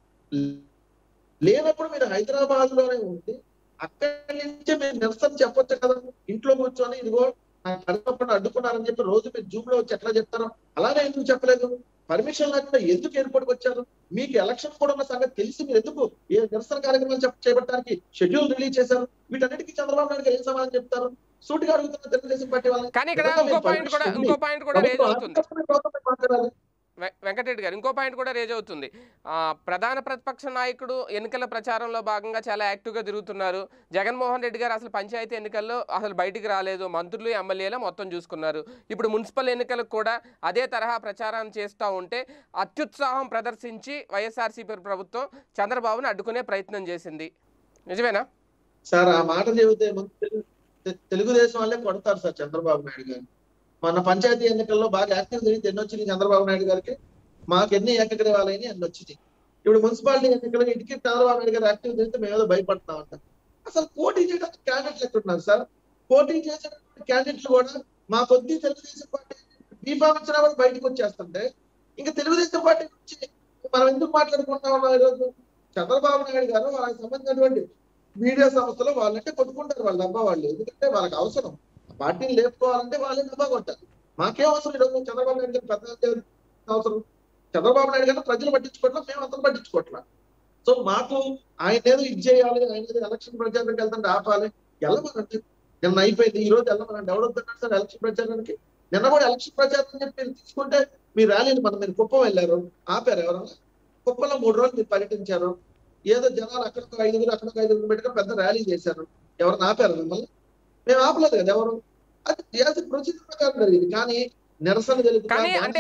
లేనప్పుడు మీరు హైదరాబాద్ లోనే ఉండి అక్కడి నుంచే మీరు నిరసన చెప్పొచ్చు కదా. ఇంట్లో కూర్చొని ఇదిగో కడపకుండా అడ్డుకున్నారని చెప్పి రోజు మీరు జూమ్ లో వచ్చి ఎట్లా చెప్తారో అలానే ఎందుకు చెప్పలేదు? పర్మిషన్ లేకుండా ఎందుకు ఎయిర్పోర్ట్కి వచ్చారు? మీకు ఎలక్షన్ కూడా ఉన్న సంగతి తెలిసి మీరు ఎందుకు ఏ నిరసన కార్యక్రమాలు చేపట్టడానికి షెడ్యూల్ రిలీజ్ చేశారు? వీటన్నిటికీ చంద్రబాబు నాయుడు గారు ఏం సమాధానం చెప్తారు? సూటిగా అడుగుతున్న తెలుగుదేశం పార్టీ వాళ్ళని. కానీ ఇక్కడ ఇంకో పాయింట్ కూడా ఇంకో పాయింట్ కూడా రేజ్ అవుతుంది వెంకటరెడ్డి గారు, ఇంకో పాయింట్ కూడా రేజ్ అవుతుంది. ప్రధాన ప్రతిపక్ష నాయకుడు ఎన్నికల ప్రచారంలో భాగంగా చాలా యాక్టివ్గా తిరుగుతున్నారు. జగన్మోహన్ రెడ్డి గారు అసలు పంచాయతీ ఎన్నికల్లో అసలు బయటికి రాలేదు, మంత్రులు ఎమ్మెల్యేలు మొత్తం చూసుకున్నారు. ఇప్పుడు మున్సిపల్ ఎన్నికలకు కూడా అదే తరహా ప్రచారం చేస్తూ ఉంటే అత్యుత్సాహం ప్రదర్శించి వైఎస్ఆర్సీపీ ప్రభుత్వం చంద్రబాబును అడ్డుకునే ప్రయత్నం చేసింది. నిజమేనా సార్? ఆ మాట చెబితే తెలుగుదేశం వాళ్ళే కొడతారు సార్ చంద్రబాబు నాయుడు గారు. మన పంచాయతీ ఎన్నికల్లో బాగా యాక్టివ్ జరిగింది, ఎన్ని వచ్చినాయి చంద్రబాబు నాయుడు గారికి? మాకు ఎన్ని ఏకగ్రీవాలని ఎన్ని వచ్చినాయి. ఇప్పుడు మున్సిపాలిటీ ఎన్నికలు ఇంటికి చంద్రబాబు నాయుడు గారు యాక్టివ్ చేస్తే మేము ఏదో భయపడుతున్నాం అంట. అసలు పోటీ చేయడానికి క్యాండిడేట్లు ఎక్కడున్నారు సార్? పోటీ చేసేటువంటి క్యాండిడేట్లు కూడా మా కొద్ది తెలుగుదేశం పార్టీ బీఫామ్ ఇచ్చినా కూడా బయటకు వచ్చేస్తుంటే ఇంకా తెలుగుదేశం పార్టీ నుంచి మనం ఎందుకు మాట్లాడుకుంటా ఉన్నాం ఈరోజు? చంద్రబాబు నాయుడు గారు వాళ్ళకి సంబంధించినటువంటి మీడియా సంస్థలు వాళ్ళంటే కొట్టుకుంటారు వాళ్ళ డబ్బా వాళ్ళు, ఎందుకంటే వాళ్ళకి అవసరం పార్టీని లేపుకోవాలంటే వాళ్ళే డబ్బా కొట్టారు. మాకేం అవసరం ఈరోజు చంద్రబాబు నాయుడు గారు పెద్ద అవసరం? చంద్రబాబు నాయుడు గారు ప్రజలు పట్టించుకోవట్లా, మేము అంతా పట్టించుకోవట్లా. సో మాకు ఆయన ఏదో ఇది చేయాలి, ఆయన ఏదో ఎలక్షన్ ప్రచారానికి వెళ్తుంటే ఆపాలి, వెళ్ళమనండి. నిన్న అయిపోయింది, ఈ రోజు వెళ్ళమనండి. ఎవడొద్దన్నారు సార్ ఎలక్షన్ ప్రచారానికి? నిన్న కూడా ఎలక్షన్ ప్రచారం చెప్పి మీరు తీసుకుంటే మీ ర్యాలీని మనం మీరు కుప్పం వెళ్ళారు, ఆపారు ఎవరన్నా? కుప్పంలో మూడు రోజులు మీరు పర్యటించారు, ఏదో జనాలు అక్కడికి ఐదుగురు అక్కడికి ఐదుగురు పెట్టుకుని పెద్ద ర్యాలీ చేశారు, ఎవరన్నా ఆపారు మిమ్మల్ని? మేము ఆపలేదు కదా ఎవరు. అది ప్రొసీజర్ ప్రకారం జరిగింది. కానీ నిరసన కానీ అంటే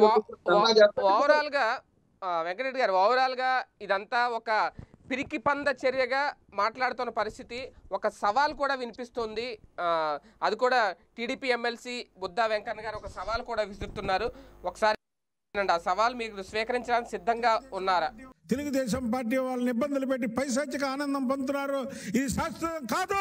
ఓవరాల్ గా వెంకటరెడ్డి గారు, ఓవరాల్ గా ఇదంతా ఒక పిరికి పంద చర్యగా మాట్లాడుతున్న పరిస్థితి, ఒక సవాల్ కూడా వినిపిస్తుంది. అది కూడా టీడీపీ ఎమ్మెల్సీ బుద్దా వెంకన్న గారు ఒక సవాల్ కూడా విసురుతున్నారు. ఒకసారి ఆ సవాల్ మీరు స్వీకరించడానికి సిద్ధంగా ఉన్నారా? తెలుగుదేశం పార్టీ వాళ్ళని ఇబ్బందులు పెట్టి పైశాచిక ఆనందం పొందుతున్నారు, ఇది శాస్త్రం కాదు.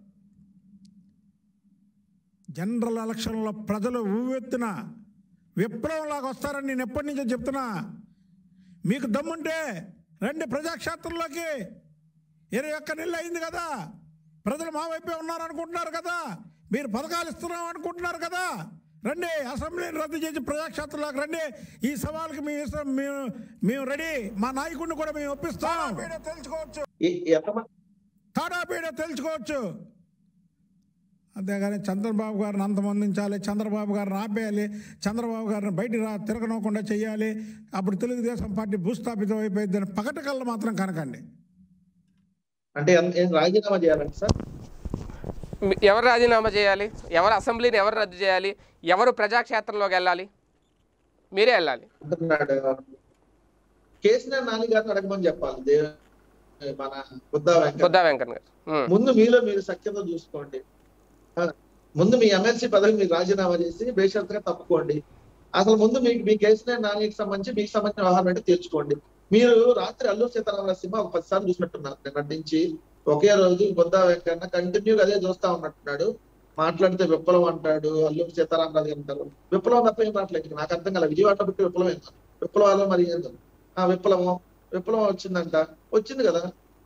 జనరల్ ఎలక్షన్లో ప్రజలు ఊవెత్తున విప్లవంలాగా వస్తారని నేను ఎప్పటి నుంచో చెప్తున్నా. మీకు దమ్ముంటే రండి ప్రజాక్షేత్రంలోకి. ఇరవై ఒక్క నెలలు అయింది కదా, ప్రజలు మా వైపే ఉన్నారనుకుంటున్నారు కదా, మీరు పథకాలు ఇస్తున్నాం అనుకుంటున్నారు కదా, రండి అసెంబ్లీని రద్దు చేసి ప్రజాక్షేత్రంలోకి రండి. ఈ సవాల్కి మీ మేము మేము రెడీ, మా నాయకుడిని కూడా మేము ఒప్పిస్తాం. తెలుసుకోవచ్చు, తాడాపీడ తెలుసుకోవచ్చు. అంతేగాని చంద్రబాబు గారిని అంతమందించాలి, చంద్రబాబు గారిని ఆపేయాలి, చంద్రబాబు గారిని బయటికి రా తిరగనకుండా చేయాలి, అప్పుడు తెలుగుదేశం పార్టీ భూస్థాపితం అయిపోయిందని పగటి కళ్ళు మాత్రం కనకండి. అంటే రాజీనామా చేయాలండి సార్? ఎవరు రాజీనామా చేయాలి? ఎవరు అసెంబ్లీని ఎవరు రద్దు చేయాలి? ఎవరు ప్రజాక్షేత్రంలోకి వెళ్ళాలి? మీరే వెళ్ళాలి అంటున్నాడు. కేసీఆర్ నాని గారిని అడగమని చెప్పాలి మన బుద్దా వెంకన్న బుద్దా వెంకన్న గారు. ముందు మీలో మీరు సఖ్యత చూసుకోండి, ముందు మీ ఎమ్మెల్సీ పదవి మీరు రాజీనామా చేసి బేషరతుగా తప్పుకోండి. అసలు ముందు మీకు మీ కేసీఆర్ నానికి సంబంధించి మీకు సంబంధించిన వ్యవహారం అంటే తీర్చుకోండి. మీరు రాత్రి అల్లూరు సీతారామరాజు సినిమా ఒక పది సార్లు చూసినట్టున్నారు నిన్నటి నుంచి. ఒకే రోజు బుద్దా వెంకన్న కంటిన్యూగా అదే చూస్తా ఉన్నట్టున్నాడు. మాట్లాడితే విప్లవం అంటాడు, అల్లూరు సీతారామరాజు అంటారు. విప్లవం తప్ప ఏం మాట్లాడి నాకు అర్థం కాల. విజయవాడలో పెట్టి విప్లవం ఏందో, విప్లవాలు మరి ఏందో. ఆ విప్లవం విప్లవం వచ్చిందంట, వచ్చింది కదా.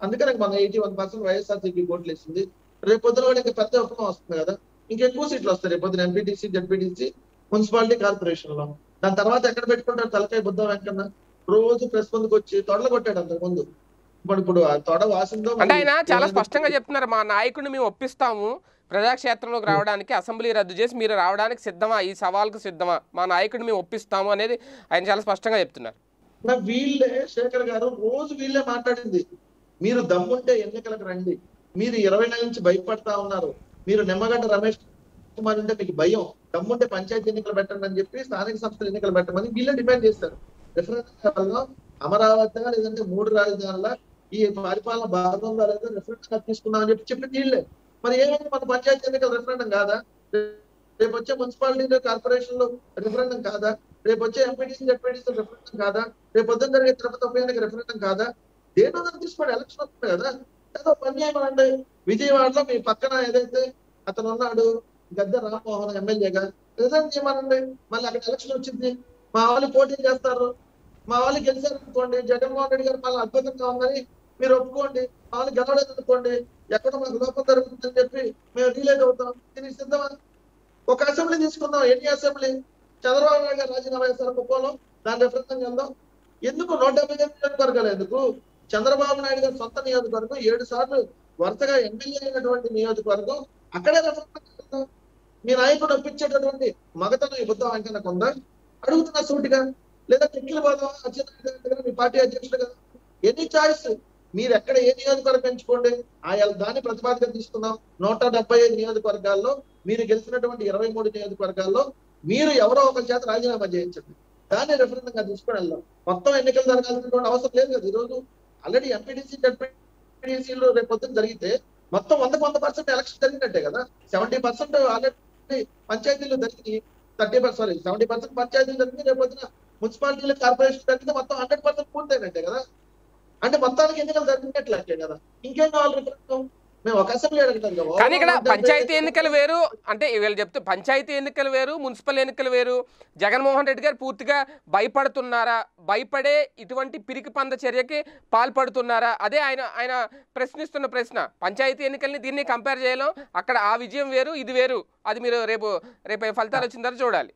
అందుకనే మన ఎయిటీ వన్ పర్సెంట్ వైఎస్ఆర్సీపీ ఓట్లు వేసింది. రేపు పొద్దున కూడా ఇంకా పెద్ద ఉపయోగం వస్తుంది కదా, ఇంకెక్కువ సీట్లు వస్తాయి రేపు పొద్దున ఎంపీటీసీ, జడ్పీటీసీ, మున్సిపాలిటీ కార్పొరేషన్ లో. దాని తర్వాత ఎక్కడ పెట్టుకుంటారు తలకాయ బుద్ధ వెంకన్న? రోజు ప్రెస్ ముందుకు వచ్చి తొడలు కొట్టాడు అంతకు ముందు. ఇప్పుడు ఇప్పుడు ఆ తొడ వాసిందో అంటే ఆయన చాలా స్పష్టంగా చెప్తున్నారు, మా నాయకుడిని మేము ఒప్పిస్తాము ప్రజాక్షేత్రంలోకి రావడానికి, అసెంబ్లీ రద్దు చేసి మీరు రావడానికి సిద్ధమా, ఈ సవాల్కు సిద్ధమా, మా నాయకుడిని మేము ఒప్పిస్తాము అనేది ఆయన చాలా స్పష్టంగా చెప్తున్నారు. వీళ్ళే శేఖర్ గారు రోజు వీళ్ళే మాట్లాడింది. మీరు దమ్ముంటే ఎన్నికలకు రండి, మీరు ఇరవై నెలల నుంచి భయపడతా ఉన్నారు, మీరు నిమ్మగడ్డ రమేష్ కుమార్ అంటే మీకు భయం, దమ్ముంటే పంచాయతీ ఎన్నికలు పెట్టండి అని చెప్పి స్థానిక సంస్థల ఎన్నికలు పెట్టమని వీళ్ళే డిమాండ్ చేస్తారు. రెఫరెండంలో అమరావతి లేదంటే మూడు రాజధానుల ఈ పరిపాలన భాగంగా లేదా రెఫరెండంగా తీసుకున్నామని చెప్పి చెప్పి వీళ్ళే. మరి ఏమైంది, మన పంచాయతీ ఎన్నికలు రెఫరెండం కాదా? రేపు వచ్చే మున్సిపాలిటీ కార్పొరేషన్ లో రెఫరెండం కాదా? రేపు వచ్చే ఎంపీటీసీ, జడ్పీటీసీ రెఫరెండం కాదా? రేపు పొద్దున జరిగే తిరుపతి ఉప ఎన్నిక రెఫరెండం కాదా? దేనో దాన్ని తీసుకోండి, ఎలక్షన్ వస్తుంది కదా, ఏదో పన్యాయం అండి. విజయవాడలో మీ పక్కన ఏదైతే అతను ఉన్నాడు గద్దె రామ్మోహన్ ఎమ్మెల్యేగా రిజైన్ చేయమనండి, మళ్ళీ అక్కడ ఎలక్షన్ వచ్చింది, మా వాళ్ళు పోటీ చేస్తారు, మా వాళ్ళు గెలిచారు అనుకోండి, జగన్మోహన్ రెడ్డి గారు మళ్ళీ అద్భుతంగా ఉందని మీరు ఒప్పుకోండి, మా వాళ్ళు గెలవలేదు అనుకోండి, ఎక్కడ మాకు లోపం జరుగుతుందని చెప్పి మేము రిలీజ్ అవుతాం, దీనికి సిద్ధమా? ఒక అసెంబ్లీ తీసుకుందాం, ఎన్ని అసెంబ్లీ? చంద్రబాబు నాయుడు గారు రాజీనామా చేస్తారు కుప్పంలో, దాని రెఫరెండం వెళ్దాం. ఎందుకు నూట డెబ్బై ఎనిమిది నియోజకవర్గాలు ఎందుకు? చంద్రబాబు నాయుడు గారు సొంత నియోజకవర్గం, ఏడు సార్లు వరుసగా ఎమ్మెల్యే అయినటువంటి నియోజకవర్గం, అక్కడే రెఫరెండం. మీ నాయకుడు ఒప్పించేటటువంటి మగతనం ఈ బుద్ధ వెంకన్నకు ఉందా? అడుగుతున్నా సూటిగా. లేదా టెక్కిల పోదాం అచ్చెన్నాయుడు మీ పార్టీ అధ్యక్షుడు కదా, ఎనీ చాయిస్, మీరు ఎక్కడ ఏ నియోజకవర్గం ఎంచుకోండి, ఆయా దాన్ని ప్రతిపాదన తీసుకుందాం. నూట డెబ్బై ఐదు నియోజకవర్గాల్లో మీరు గెలిచినటువంటి ఇరవై మూడు నియోజకవర్గాల్లో మీరు ఎవరో ఒకరి చేత రాజీనామా చేయించండి, దాన్ని రెఫరెండంగా తీసుకొని వెళ్దాం. మొత్తం ఎన్నికలు జరగాల్సినటువంటి అవసరం లేదు కదా. ఈరోజు ఆల్రెడీ ఎంపీటీసీ, జడ్పీటీసీలు రేపు పొద్దున జరిగితే మొత్తం వందకు వంద పర్సెంట్ ఎలక్షన్ జరిగినట్టే కదా. సెవెంటీ పర్సెంట్ ఆల్రెడీ పంచాయతీలు జరిగింది, thirty percent sorry seventy percent పంచాయతీలు జరిగింది, రేపు పొద్దున మున్సిపాలిటీలు, కార్పొరేషన్ జరిగితే మొత్తం హండ్రెడ్ పర్సెంట్ పూర్తయినట్టే కదా. అంటే మొత్తానికి ఎన్నికలు జరిగినట్లే కదా, ఇంకేం కావాలి రిఫరెండం? మేము ఒక అసెంబ్లీ అడుగుతాం కదా. కానీ ఇక్కడ పంచాయతీ ఎన్నికలు వేరు, అంటే వీళ్ళు చెప్తే పంచాయతీ ఎన్నికలు వేరు, మున్సిపల్ ఎన్నికలు వేరు. జగన్మోహన్ రెడ్డి గారు పూర్తిగా భయపడుతున్నారా, భయపడే ఇటువంటి పిరికి పంద చర్యకి పాల్పడుతున్నారా? అదే ఆయన ఆయన ప్రశ్నిస్తున్న ప్రశ్న. పంచాయతీ ఎన్నికల్ని దీన్ని కంపేర్ చేయలేం, అక్కడ ఆ విజయం వేరు, ఇది వేరు. అది మీరు రేపు రేపు ఫలితాలు వచ్చిన తర్వాత చూడాలి.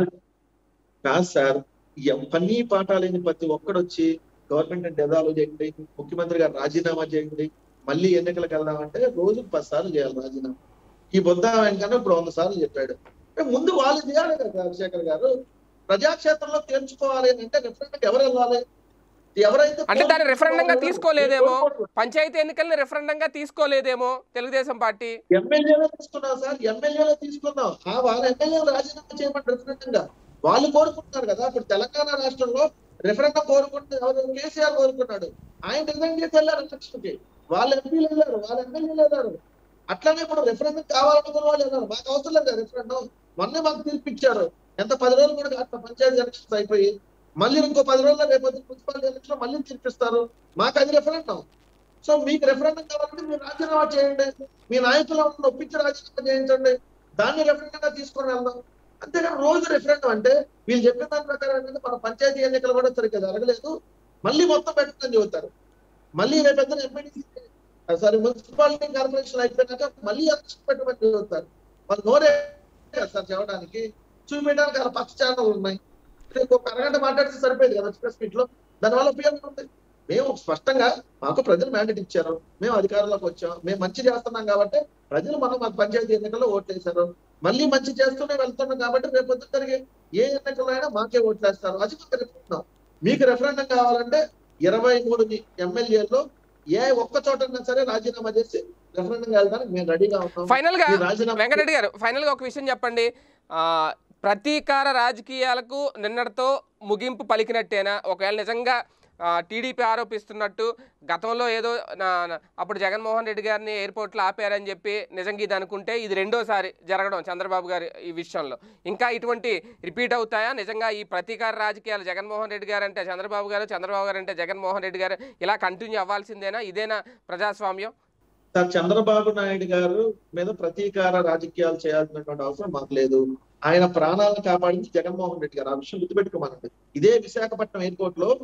కాదు సార్, పని పాఠాలేని ప్రతి ఒక్కడు వచ్చి గవర్నమెంట్ డెదాలు చేయండి, ముఖ్యమంత్రి గారు రాజీనామా చేయండి, మళ్ళీ ఎన్నికలకు వెళ్దామంటే రోజుకు పది సార్లు చేయాలి రాజీనామా. ఈ బుద్ధ వెంకన్న ఇప్పుడు వంద సార్లు చెప్పాడు. ముందు వాళ్ళు చేయాలి కదా శేఖర్ గారు, ప్రజాక్షేత్రంలో తేల్చుకోవాలి అంటే రిఫరెండం ఎవరు వెళ్ళాలి? ఎవరైతే అంటే దాన్ని రెఫరెండంగా తీసుకోలేదేమో, పంచాయతీ ఎన్నికల్ని రెఫరెండంగా తీసుకోలేదేమో తెలుగుదేశం పార్టీ. ఎమ్మెల్యేలో తీసుకున్నాం సార్, ఎమ్మెల్యేలో తీసుకున్నాం. ఆ వాళ్ళ ఎమ్మెల్యే రాజీనామా చేయమని రెఫరెండంగా వాళ్ళు కోరుకుంటున్నారు కదా. ఇప్పుడు తెలంగాణ రాష్ట్రంలో రెఫరెండం కోరుకుంటే ఎవరు? కేసీఆర్ కోరుకున్నాడు, ఆయన రిజైన్ చేసి వెళ్ళారు ఎలక్షన్ కి, వాళ్ళ ఎంపీలు వెళ్ళారు, వాళ్ళ ఎమ్మెల్యేలు వెళ్ళారు. అట్లానే ఇప్పుడు రెఫరెండం కావాలనుకున్న వాళ్ళు వెళ్ళారు. మాకు అవసరం లేదు రెఫరెండం, మొన్నే మాకు తీర్పిచ్చారు. ఎంత పది రోజులు కూడా పంచాయతీ ఎలక్షన్స్ అయిపోయి మళ్ళీ ఇంకో పది రోజుల్లో రేపు మున్సిపాలిటీ ఎలక్షన్ మళ్ళీ తీర్పిస్తారు. మాకు అది రెఫరెండం. సో మీకు రెఫరెండం కావాలంటే మీరు రాజీనామా చేయండి, మీ నాయకులను ఒప్పించి రాజీనామా చేయించండి, దాన్ని రెఫరెండంగా తీసుకొని వెళ్దాం. అంతేగాని రోజు రెఫరెండం అంటే వీళ్ళు చెప్పిన దాని ప్రకారం ఏంటంటే మన పంచాయతీ ఎన్నికలు కూడా సరిగ్గా జరగలేదు, మళ్ళీ మొత్తం పెట్టడం చెబుతారు. మళ్ళీ రేపు పెద్ద ఎంపీటీసీ సారీ మున్సిపాలిటీ కార్పొరేషన్ అయిపోయినాక మళ్ళీ ఎలక్షన్ పెట్టమని చెబుతారు. వాళ్ళు నోరే సార్ చెప్పడానికి, చూపించడానికి అలా పచ్చ ఛానల్ ఉన్నాయి. ఒక అరగంట మాట్లాడితే సరిపోయింది కదా ప్రెస్ మీట్ లో, దానివల్ల ఉపయోగం ఉంది. మేము స్పష్టంగా మాకు ప్రజలు మ్యాండేట్ ఇచ్చారు, మేము అధికారంలోకి వచ్చాం, మేము మంచి చేస్తున్నాం కాబట్టి ప్రజలు మనం మాకు పంచాయతీ ఎన్నికల్లో ఓట్లు వేశారు, మళ్ళీ మంచి చేస్తూనే వెళ్తున్నాం కాబట్టి రేపు పొద్దున జరిగే ఏ ఎన్నికల్లో అయినా మాకే ఓట్లు వేస్తారు. అది మాకు రెఫరెండం. మీకు రెఫరెండం కావాలంటే ఇరవై మూడు ఎమ్మెల్యేల్లో ఏ ఒక్క చోటన్నా సరే రాజీనామా చేసి రెఫరెండం వెళ్ళడానికి మేము రెడీగా ఉంటాం. ఫైనల్ గా వెంకటరెడ్డి గారు, ఫైనల్ గా ఒక విషయం చెప్పండి, ఆ ప్రతీకార రాజకీయాలకు నిన్నటితో ముగింపు పలికినట్టేనా? ఒకవేళ నిజంగా టీడీపీ ఆరోపిస్తున్నట్టు గతంలో ఏదో అప్పుడు జగన్మోహన్ రెడ్డి గారిని ఎయిర్పోర్ట్లో ఆపారని చెప్పి నిజంగా ఇది అనుకుంటే ఇది రెండోసారి జరగడం చంద్రబాబు గారి ఈ విషయంలో, ఇంకా ఇటువంటి రిపీట్ అవుతాయా? నిజంగా ఈ ప్రతీకార రాజకీయాలు జగన్మోహన్ రెడ్డి గారు అంటే చంద్రబాబు గారు, చంద్రబాబు గారు అంటే జగన్మోహన్ రెడ్డి గారు ఇలా కంటిన్యూ అవ్వాల్సిందేనా? ఇదేనా ప్రజాస్వామ్యం? సార్, చంద్రబాబు నాయుడు గారు మీద ప్రతీకార రాజకీయాలు చేయాల్సినటువంటి అవసరం మాకు లేదు. ఆయన ప్రాణాలను కాపాడింది జగన్మోహన్ రెడ్డి గారు, ఆ విషయం గుర్తుపెట్టుకోమనండి. ఇదే విశాఖపట్నం ఎయిర్పోర్ట్ లో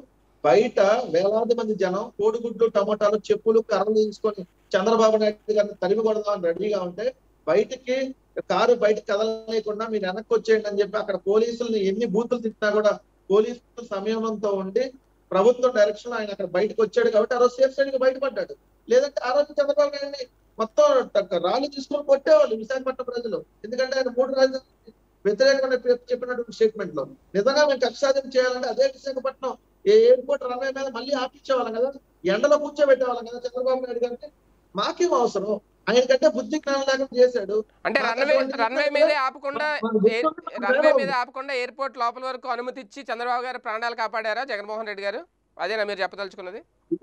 బయట వేలాది మంది జనం కోడిగుడ్లు టమోటాలు చెప్పులు కర్రలు తీసుకొని చంద్రబాబు నాయుడు గారిని తరిమి కొడదామని రెడీగా ఉంటే బయటికి కారు బయటకు కదలలేకుండా మీరు వెనక్కి వచ్చేయండి అని చెప్పి అక్కడ పోలీసుల్ని ఎన్ని బూతులు తిట్టినా కూడా పోలీసులు సంయమనంతో ఉండి ప్రభుత్వం డైరెక్షన్ ఆయన అక్కడ బయటకు వచ్చాడు కాబట్టి ఆ రోజు సేఫ్ సైడ్ గా బయటపడ్డాడు. లేదంటే ఆ రోజు చంద్రబాబు నాయుడిని మొత్తం రాళ్ళు తీసుకొని కొట్టేవాళ్ళు విశాఖపట్నం ప్రజలు. ఎందుకంటే ఆయన మూడు రాజధాని వ్యతిరేకమైన చెప్పినటువంటి స్టేట్మెంట్ లో నిజంగా మేము కక్ష సాధన చేయాలంటే అదే విశాఖపట్నం ఏ ఎయిర్పోర్ట్ రన్వే మీద మళ్ళీ ఆపించేవాళ్ళం కదా, ఎండలో కూర్చోబెట్టేవాళ్ళం కదా చంద్రబాబు నాయుడు గారికి. మాకేం అవసరం, ఆయనకంటే బుద్ధి జ్ఞానం లేకుండా చేశాడు. అంటే రన్వే రన్వే మీదే ఆపకుండా రన్వే మీద ఆపకుండా ఎయిర్పోర్ట్ లోపల వరకు అనుమతి ఇచ్చి చంద్రబాబు గారు ప్రాణాలు కాపాడారా జగన్మోహన్ రెడ్డి గారు? అదేనా మీరు చెప్పదలుచుకున్నది?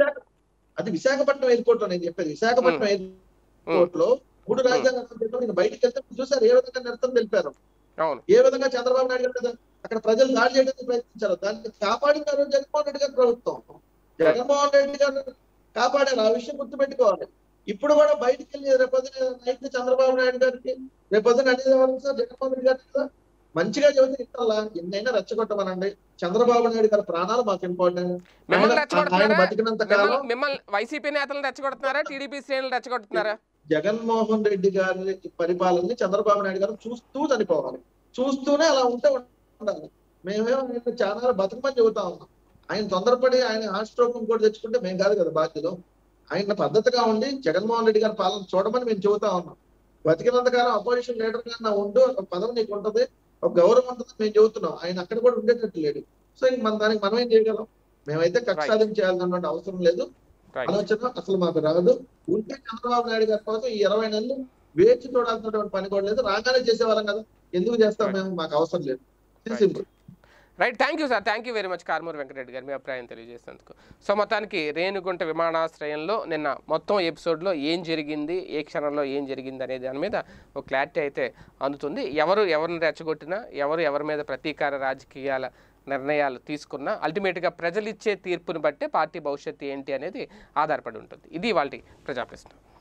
అది విశాఖపట్నం ఎయిర్పోర్ట్ లో నేను చెప్పేది. విశాఖపట్నం ఎయిర్పోర్ట్ లో మూడు రాజధానులు బయటకు వెళ్తే చూసారు ఏ విధంగా నిరసన తెలిపారు, ఏ విధంగా చంద్రబాబు నాయుడు గారు అక్కడ ప్రజలు దాడి చేయడానికి ప్రయత్నించారు. దాన్ని కాపాడినారు జగన్మోహన్ రెడ్డి గారి ప్రభుత్వం. జగన్మోహన్ రెడ్డి గారు కాపాడారు, ఆ విషయం గుర్తుపెట్టుకోవాలి. ఇప్పుడు కూడా బయటకు వెళ్ళి రేపొద్దున అయితే చంద్రబాబు నాయుడు గారికి రేపొద్దున అనేది సార్ జగన్మోహన్ రెడ్డి గారికి కదా మంచిగా చెబితే ఇట్లా ఎన్నైనా రెచ్చగొట్టమనండి. చంద్రబాబు నాయుడు గారి ప్రాణాలు మాకు ఇంపార్టెంట్. ఆయన బతికినంత కాలం మిమ్మల్ని వైసీపీ నేతలు రెచ్చగొడుతున్నారా, టీడీపీ శ్రేణులు రెచ్చగొడుతున్నారా? జగన్మోహన్ రెడ్డి గారి పరిపాలనని చంద్రబాబు నాయుడు గారు చూస్తూ చనిపోవాలి, చూస్తూనే అలా ఉంటే ఉండాలి. మేమేమో ఆయన చాలా బతుకమని చెబుతా ఉన్నాం. ఆయన తొందరపడి ఆయన హార్ట్ స్ట్రోక్ ఇంకోటి తెచ్చుకుంటే మేము కాదు కదా బాధ్యులు. ఆయన పద్ధతిగా ఉండి జగన్మోహన్ రెడ్డి గారి పాలన చూడమని మేము చెబుతా ఉన్నాం. బతికినంతకాలం అపోజిషన్ లీడర్ గా నా ఉండు, ఒక పదవి నీకు ఉంటది, ఒక గౌరవం ఉంటుంది మేము చెబుతున్నాం. ఆయన అక్కడ కూడా ఉండేటట్టు లేడు. సో ఇంక మన దానికి మనం ఏం చేయగలం? మేమైతే కక్ష సాధన చేయాలన్నటువంటి అవసరం లేదు, ఆలోచన అసలు మాకు రాదు. ఉంటే చంద్రబాబు నాయుడు గారి కోసం ఈ ఇరవై నెలలు వేచి చూడాల్సినటువంటి పని కూడా లేదు. రాగానే చేసేవాళ్ళం కదా, ఎందుకు చేస్తాం మేము? మాకు అవసరం లేదు. Simple. Right, thank you sir, thank you very much Karumuri Venkatareddy గారు మీ అభిప్రాయం తెలియజేసినందుకు. సో మొత్తానికి రేణిగుంట విమానాశ్రయంలో నిన్న మొత్తం ఎపిసోడ్లో ఏం జరిగింది, ఏ క్షణంలో ఏం జరిగింది అనే దాని మీద ఒక క్లారిటీ అయితే అందుతుంది. ఎవరు ఎవరిని రెచ్చగొట్టినా, ఎవరు ఎవరి మీద ప్రతీకార రాజకీయాల నిర్ణయాలు తీసుకున్నా అల్టిమేట్గా ప్రజలిచ్చే తీర్పుని బట్టే పార్టీ భవిష్యత్తు ఏంటి అనేది ఆధారపడి ఉంటుంది. ఇది వాళ్ళ ప్రజాప్రశ్న.